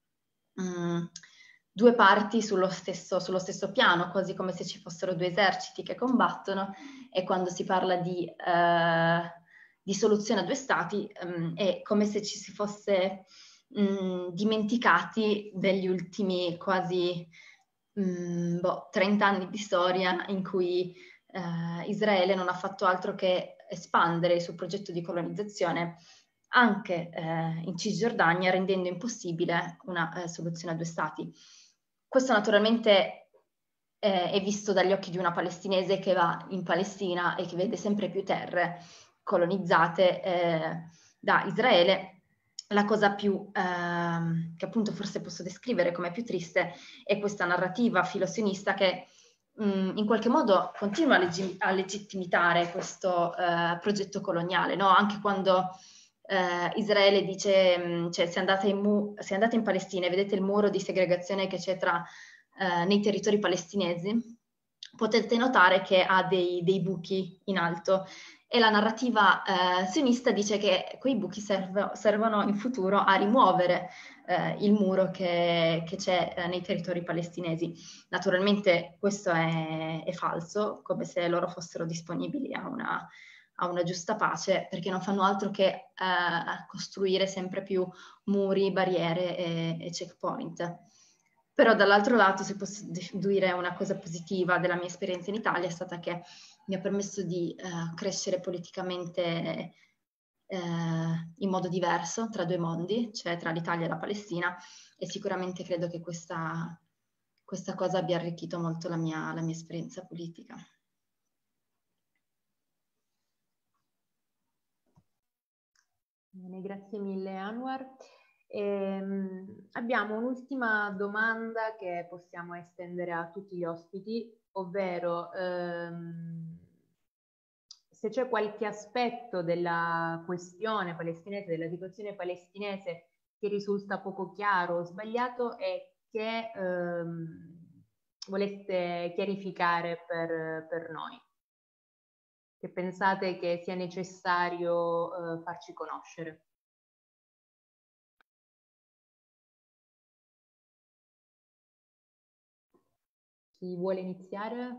Mh, due parti sullo stesso, sullo stesso piano, quasi come se ci fossero due eserciti che combattono, e quando si parla di, eh, di soluzione a due stati um, è come se ci si fosse um, dimenticati degli ultimi quasi um, boh, trenta anni di storia in cui uh, Israele non ha fatto altro che espandere il suo progetto di colonizzazione anche eh, in Cisgiordania, rendendo impossibile una eh, soluzione a due stati. Questo naturalmente eh, è visto dagli occhi di una palestinese che va in Palestina e che vede sempre più terre colonizzate eh, da Israele. La cosa più, eh, che appunto forse posso descrivere come più triste, è questa narrativa filosionista che mh, in qualche modo continua a, leggi- a legittimitare questo eh, progetto coloniale, no? Anche quando Uh, Israele dice, mh, cioè se andate, in mu- se andate in Palestina e vedete il muro di segregazione che c'è tra, uh, nei territori palestinesi, potete notare che ha dei, dei buchi in alto, e la narrativa uh, sionista dice che quei buchi serv- servono in futuro a rimuovere uh, il muro che, che c'è uh, nei territori palestinesi. Naturalmente questo è, è falso, come se loro fossero disponibili a una a una giusta pace, perché non fanno altro che eh, costruire sempre più muri, barriere e, e checkpoint. Però dall'altro lato, se posso dire una cosa positiva della mia esperienza in Italia, è stata che mi ha permesso di uh, crescere politicamente uh, in modo diverso tra due mondi, cioè tra l'Italia e la Palestina, e sicuramente credo che questa, questa cosa abbia arricchito molto la mia, la mia esperienza politica. Bene, grazie mille Anwar. Ehm, abbiamo un'ultima domanda che possiamo estendere a tutti gli ospiti, ovvero ehm, se c'è qualche aspetto della questione palestinese, della situazione palestinese che risulta poco chiaro o sbagliato e che ehm, voleste chiarificare per, per noi, che pensate che sia necessario eh, farci conoscere. Chi vuole iniziare?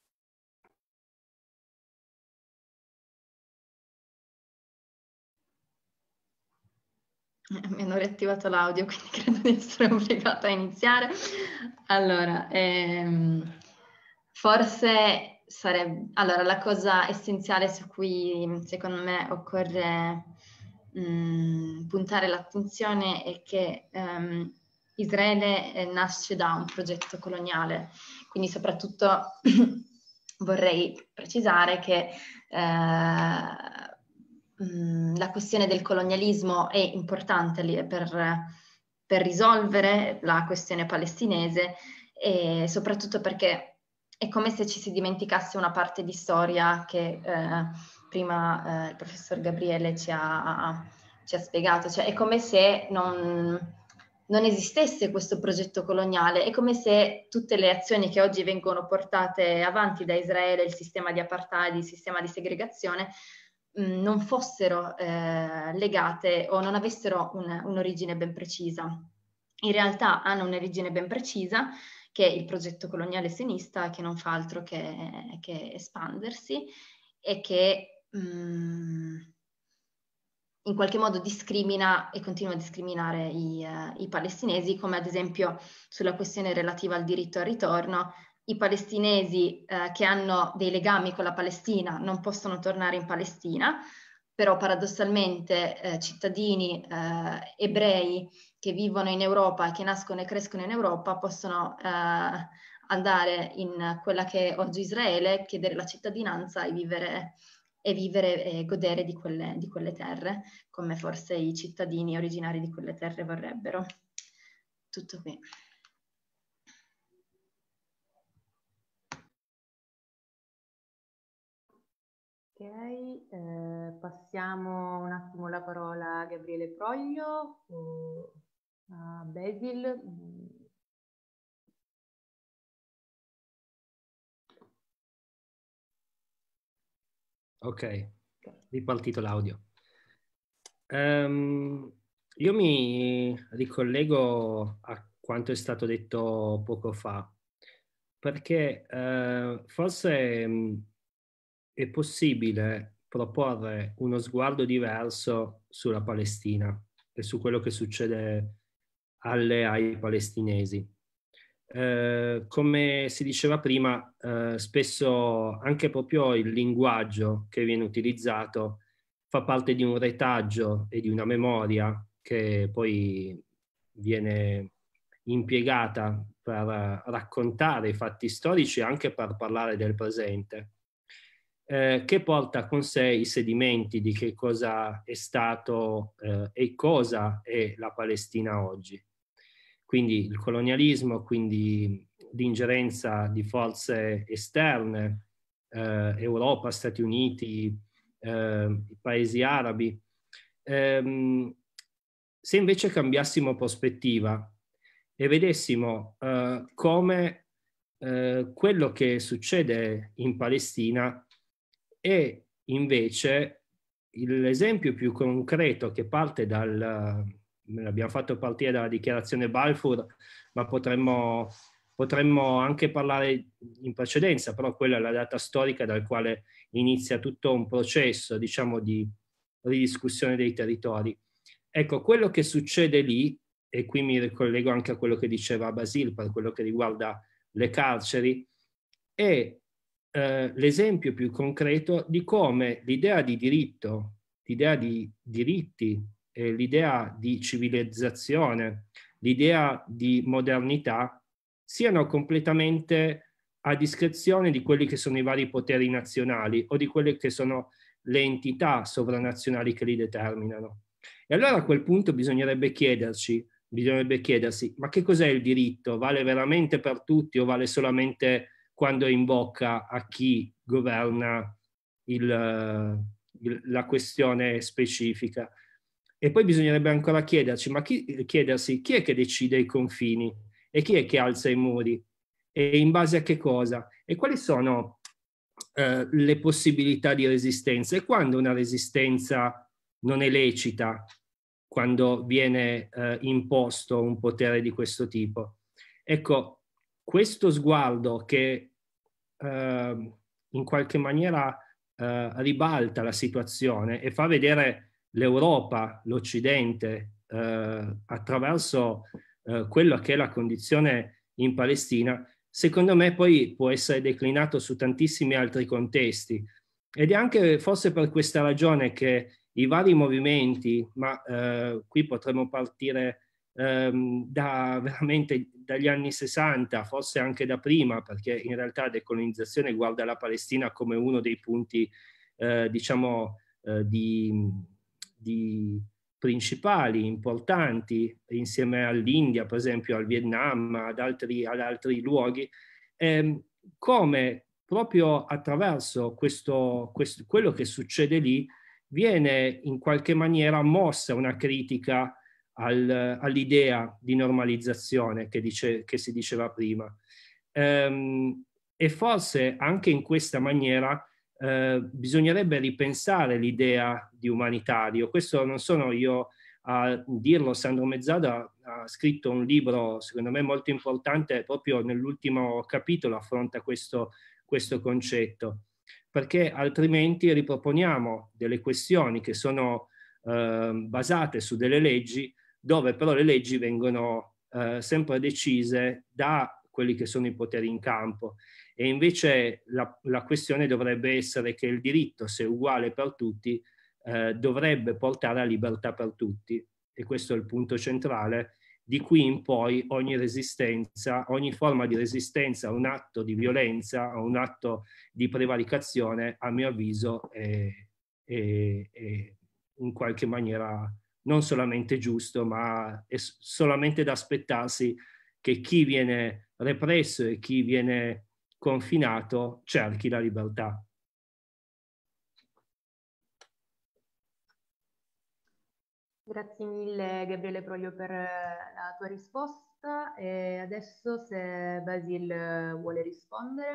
Mi hanno riattivato l'audio, quindi credo di essere obbligata a iniziare. Allora, ehm, forse sarebbe... Allora, la cosa essenziale su cui secondo me occorre mh, puntare l'attenzione è che ehm, Israele eh, nasce da un progetto coloniale, quindi soprattutto vorrei precisare che eh, la questione del colonialismo è importante per, per risolvere la questione palestinese, e soprattutto perché è come se ci si dimenticasse una parte di storia che eh, prima eh, il professor Gabriele ci ha, ci ha spiegato, cioè è come se non, non esistesse questo progetto coloniale, è come se tutte le azioni che oggi vengono portate avanti da Israele, il sistema di apartheid, il sistema di segregazione, non fossero eh, legate o non avessero un, un'origine ben precisa. In realtà hanno un'origine ben precisa, che è il progetto coloniale sionista, che non fa altro che, che espandersi e che mh, in qualche modo discrimina e continua a discriminare i, uh, i palestinesi, come ad esempio sulla questione relativa al diritto al ritorno. I palestinesi eh, che hanno dei legami con la Palestina non possono tornare in Palestina, però paradossalmente eh, cittadini eh, ebrei che vivono in Europa e che nascono e crescono in Europa possono eh, andare in quella che è oggi Israele, chiedere la cittadinanza e vivere e vivere e godere di quelle, di quelle terre, come forse i cittadini originari di quelle terre vorrebbero. Tutto qui. Ok, eh, passiamo un attimo la parola a Gabriele Proglio o a Basil. Ok, ripartito l'audio. Um, io mi ricollego a quanto è stato detto poco fa, perché uh, forse mh, è possibile proporre uno sguardo diverso sulla Palestina e su quello che succede alle, ai palestinesi. Eh, come si diceva prima, eh, spesso anche proprio il linguaggio che viene utilizzato fa parte di un retaggio e di una memoria che poi viene impiegata per raccontare i fatti storici e anche per parlare del presente, eh, che porta con sé i sedimenti di che cosa è stato eh, e cosa è la Palestina oggi. Quindi il colonialismo, quindi l'ingerenza di forze esterne, eh, Europa, Stati Uniti, eh, i paesi arabi. Ehm, se invece cambiassimo prospettiva e vedessimo eh, come eh, quello che succede in Palestina è invece l'esempio più concreto che parte dal... L'abbiamo fatto partire dalla dichiarazione Balfour, ma potremmo, potremmo anche parlare in precedenza, però quella è la data storica dal quale inizia tutto un processo, diciamo, di ridiscussione dei territori. Ecco, quello che succede lì e qui mi ricollego anche a quello che diceva Basile per quello che riguarda le carceri, è eh, l'esempio più concreto di come l'idea di diritto, l'idea di diritti, eh, l'idea di civilizzazione, l'idea di modernità siano completamente a discrezione di quelli che sono i vari poteri nazionali o di quelle che sono le entità sovranazionali che li determinano. E allora a quel punto bisognerebbe chiederci, bisognerebbe chiedersi, ma che cos'è il diritto? Vale veramente per tutti o vale solamente quando è in bocca a chi governa il, il, la questione specifica? E poi bisognerebbe ancora chiederci, ma chi, chiedersi chi è che decide i confini e chi è che alza i muri e in base a che cosa e quali sono eh, le possibilità di resistenza e quando una resistenza non è lecita, quando viene eh, imposto un potere di questo tipo. Ecco, questo sguardo che eh, in qualche maniera eh, ribalta la situazione e fa vedere l'Europa, l'Occidente, eh, attraverso eh, quello che è la condizione in Palestina, secondo me poi può essere declinato su tantissimi altri contesti. Ed è anche forse per questa ragione che i vari movimenti, ma eh, qui potremmo partire ehm, da, veramente dagli anni sessanta, forse anche da prima, perché in realtà la decolonizzazione guarda la Palestina come uno dei punti, eh, diciamo, eh, di, di principali, importanti, insieme all'India, per esempio, al Vietnam, ad altri, ad altri luoghi, ehm, come proprio attraverso questo, questo, quello che succede lì, viene in qualche maniera mossa una critica al, all'idea di normalizzazione che, dice, che si diceva prima. Ehm, e forse anche in questa maniera eh, bisognerebbe ripensare l'idea di umanitario. Questo non sono io a dirlo, Sandro Mezzada ha scritto un libro secondo me molto importante, proprio nell'ultimo capitolo affronta questo, questo concetto, perché altrimenti riproponiamo delle questioni che sono eh, basate su delle leggi, dove però le leggi vengono eh, sempre decise da quelli che sono i poteri in campo. E invece la, la questione dovrebbe essere che il diritto, se uguale per tutti, eh, dovrebbe portare a libertà per tutti. E questo è il punto centrale. Di qui in poi ogni resistenza, ogni forma di resistenza a un atto di violenza, a un atto di prevaricazione, a mio avviso, è, è, è in qualche maniera non solamente giusto, ma è solamente da aspettarsi che chi viene represso e chi viene confinato cerchi la libertà. Grazie mille Gabriele Proglio per la tua risposta e adesso se Basile vuole rispondere.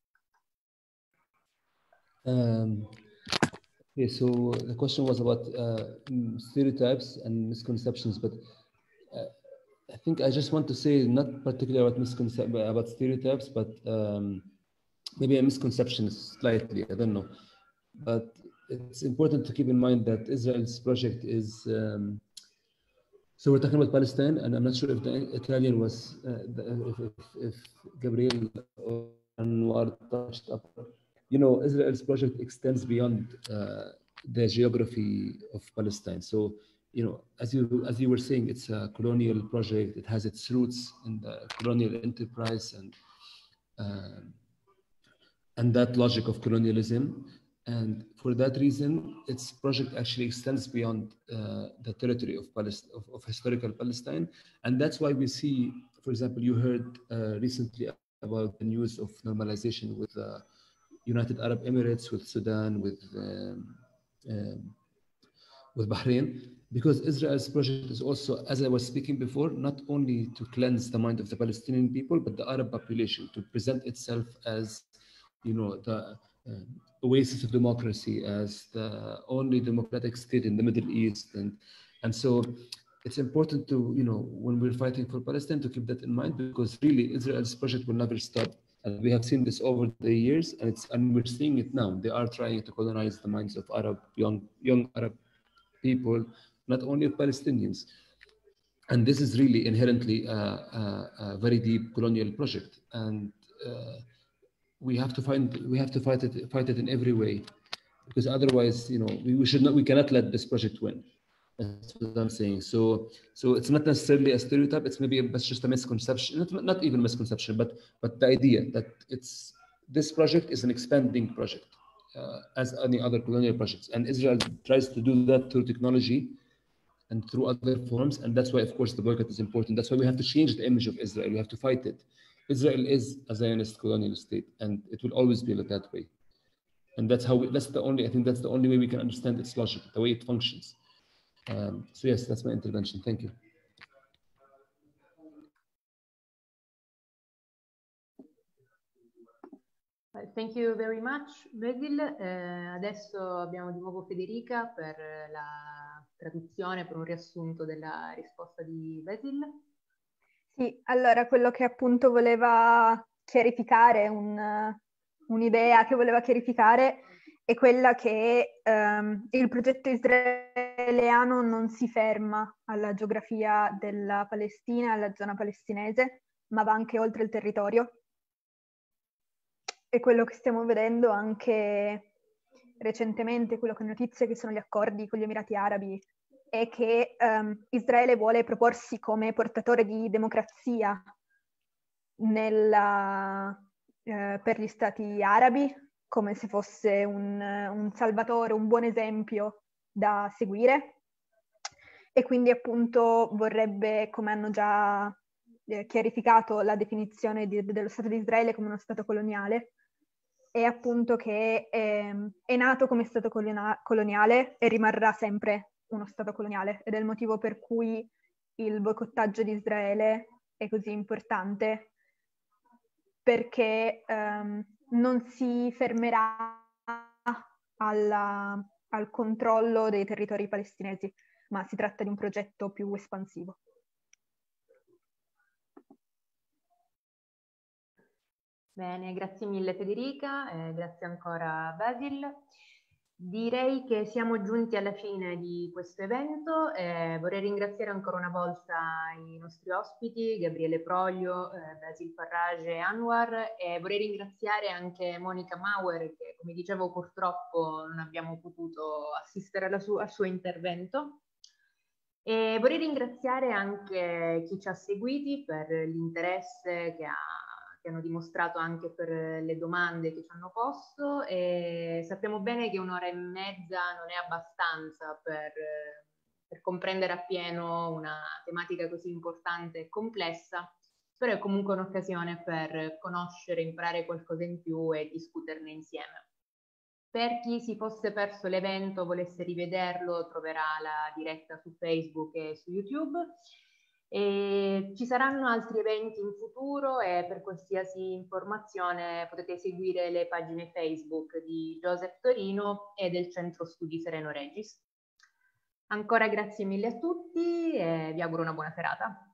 Um, okay, so the question was about uh, stereotypes and misconceptions, but uh, I think I just want to say not particularly about misconceptions, about stereotypes, but um, maybe a misconception slightly, I don't know. But it's important to keep in mind that Israel's project is, um, so we're talking about Palestine, and I'm not sure if the Italian was, uh, the, if, if, if Gabriel or Anwar touched up. You know, Israel's project extends beyond uh, the geography of Palestine. So, you know, as you as you were saying, it's a colonial project. It has its roots in the colonial enterprise and uh, and that logic of colonialism. And for that reason, its project actually extends beyond uh, the territory of, Palestine, of, of historical Palestine. And that's why we see, for example, you heard uh, recently about the news of normalization with the uh, United Arab Emirates, with Sudan, with, um, um, with Bahrain, because Israel's project is also, as I was speaking before, not only to cleanse the mind of the Palestinian people, but the Arab population, to present itself as, you know, the uh, oasis of democracy, as the only democratic state in the Middle East. And, and so it's important to, you know, when we're fighting for Palestine, to keep that in mind, because really Israel's project will never stop. And we have seen this over the years, and, it's, and we're seeing it now. They are trying to colonize the minds of Arab, young, young Arab people, not only of Palestinians. And this is really inherently a, a, a very deep colonial project, and uh, we have to find we have to fight it fight it in every way, because otherwise, you know, we, we should not we cannot let this project win. That's what I'm saying. So so it's not necessarily a stereotype. It's maybe it's just a misconception. Not not even a misconception, but but the idea that it's this project is an expanding project, uh, as any other colonial projects, and Israel tries to do that through technology and through other forms. And that's why, of course, the boycott is important. That's why we have to change the image of Israel. We have to fight it. Israel is a Zionist colonial state, and it will always be that way. And that's how we, that's the only, I think that's the only way we can understand its logic, the way it functions. Um, so yes, that's my intervention. Thank you. Thank you very much, Basil. Eh, adesso abbiamo di nuovo Federica per la traduzione, per un riassunto della risposta di Basil. Sì, allora quello che appunto voleva chiarificare, un, un'idea che voleva chiarificare è quella che ehm, il progetto israeliano non si ferma alla geografia della Palestina, alla zona palestinese, ma va anche oltre il territorio. E quello che stiamo vedendo anche recentemente, quello che notizie che sono gli accordi con gli Emirati Arabi, è che um, Israele vuole proporsi come portatore di democrazia nella, eh, per gli stati arabi, come se fosse un, un salvatore, un buon esempio da seguire. E quindi appunto vorrebbe, come hanno già eh, chiarificato, la definizione di, dello Stato di Israele come uno Stato coloniale, è appunto che è, è nato come Stato coloniale e rimarrà sempre uno Stato coloniale, ed è il motivo per cui il boicottaggio di Israele è così importante, perché um, non si fermerà alla, al controllo dei territori palestinesi, ma si tratta di un progetto più espansivo. Bene, grazie mille Federica, eh, grazie ancora Basil. Direi che siamo giunti alla fine di questo evento. Eh, vorrei ringraziare ancora una volta i nostri ospiti, Gabriele Proglio, eh, Basil Farrage e Anwar, e vorrei ringraziare anche Monica Mauer, che come dicevo purtroppo non abbiamo potuto assistere alla su- al suo intervento. E vorrei ringraziare anche chi ci ha seguiti per l'interesse che ha che hanno dimostrato anche per le domande che ci hanno posto, e sappiamo bene che un'ora e mezza non è abbastanza per, per comprendere appieno una tematica così importante e complessa, però è comunque un'occasione per conoscere, imparare qualcosa in più e discuterne insieme. Per chi si fosse perso l'evento o volesse rivederlo, troverà la diretta su Facebook e su YouTube. E ci saranno altri eventi in futuro, e per qualsiasi informazione potete seguire le pagine Facebook di Joseph Torino e del Centro Studi Sereno Regis. Ancora grazie mille a tutti e vi auguro una buona serata.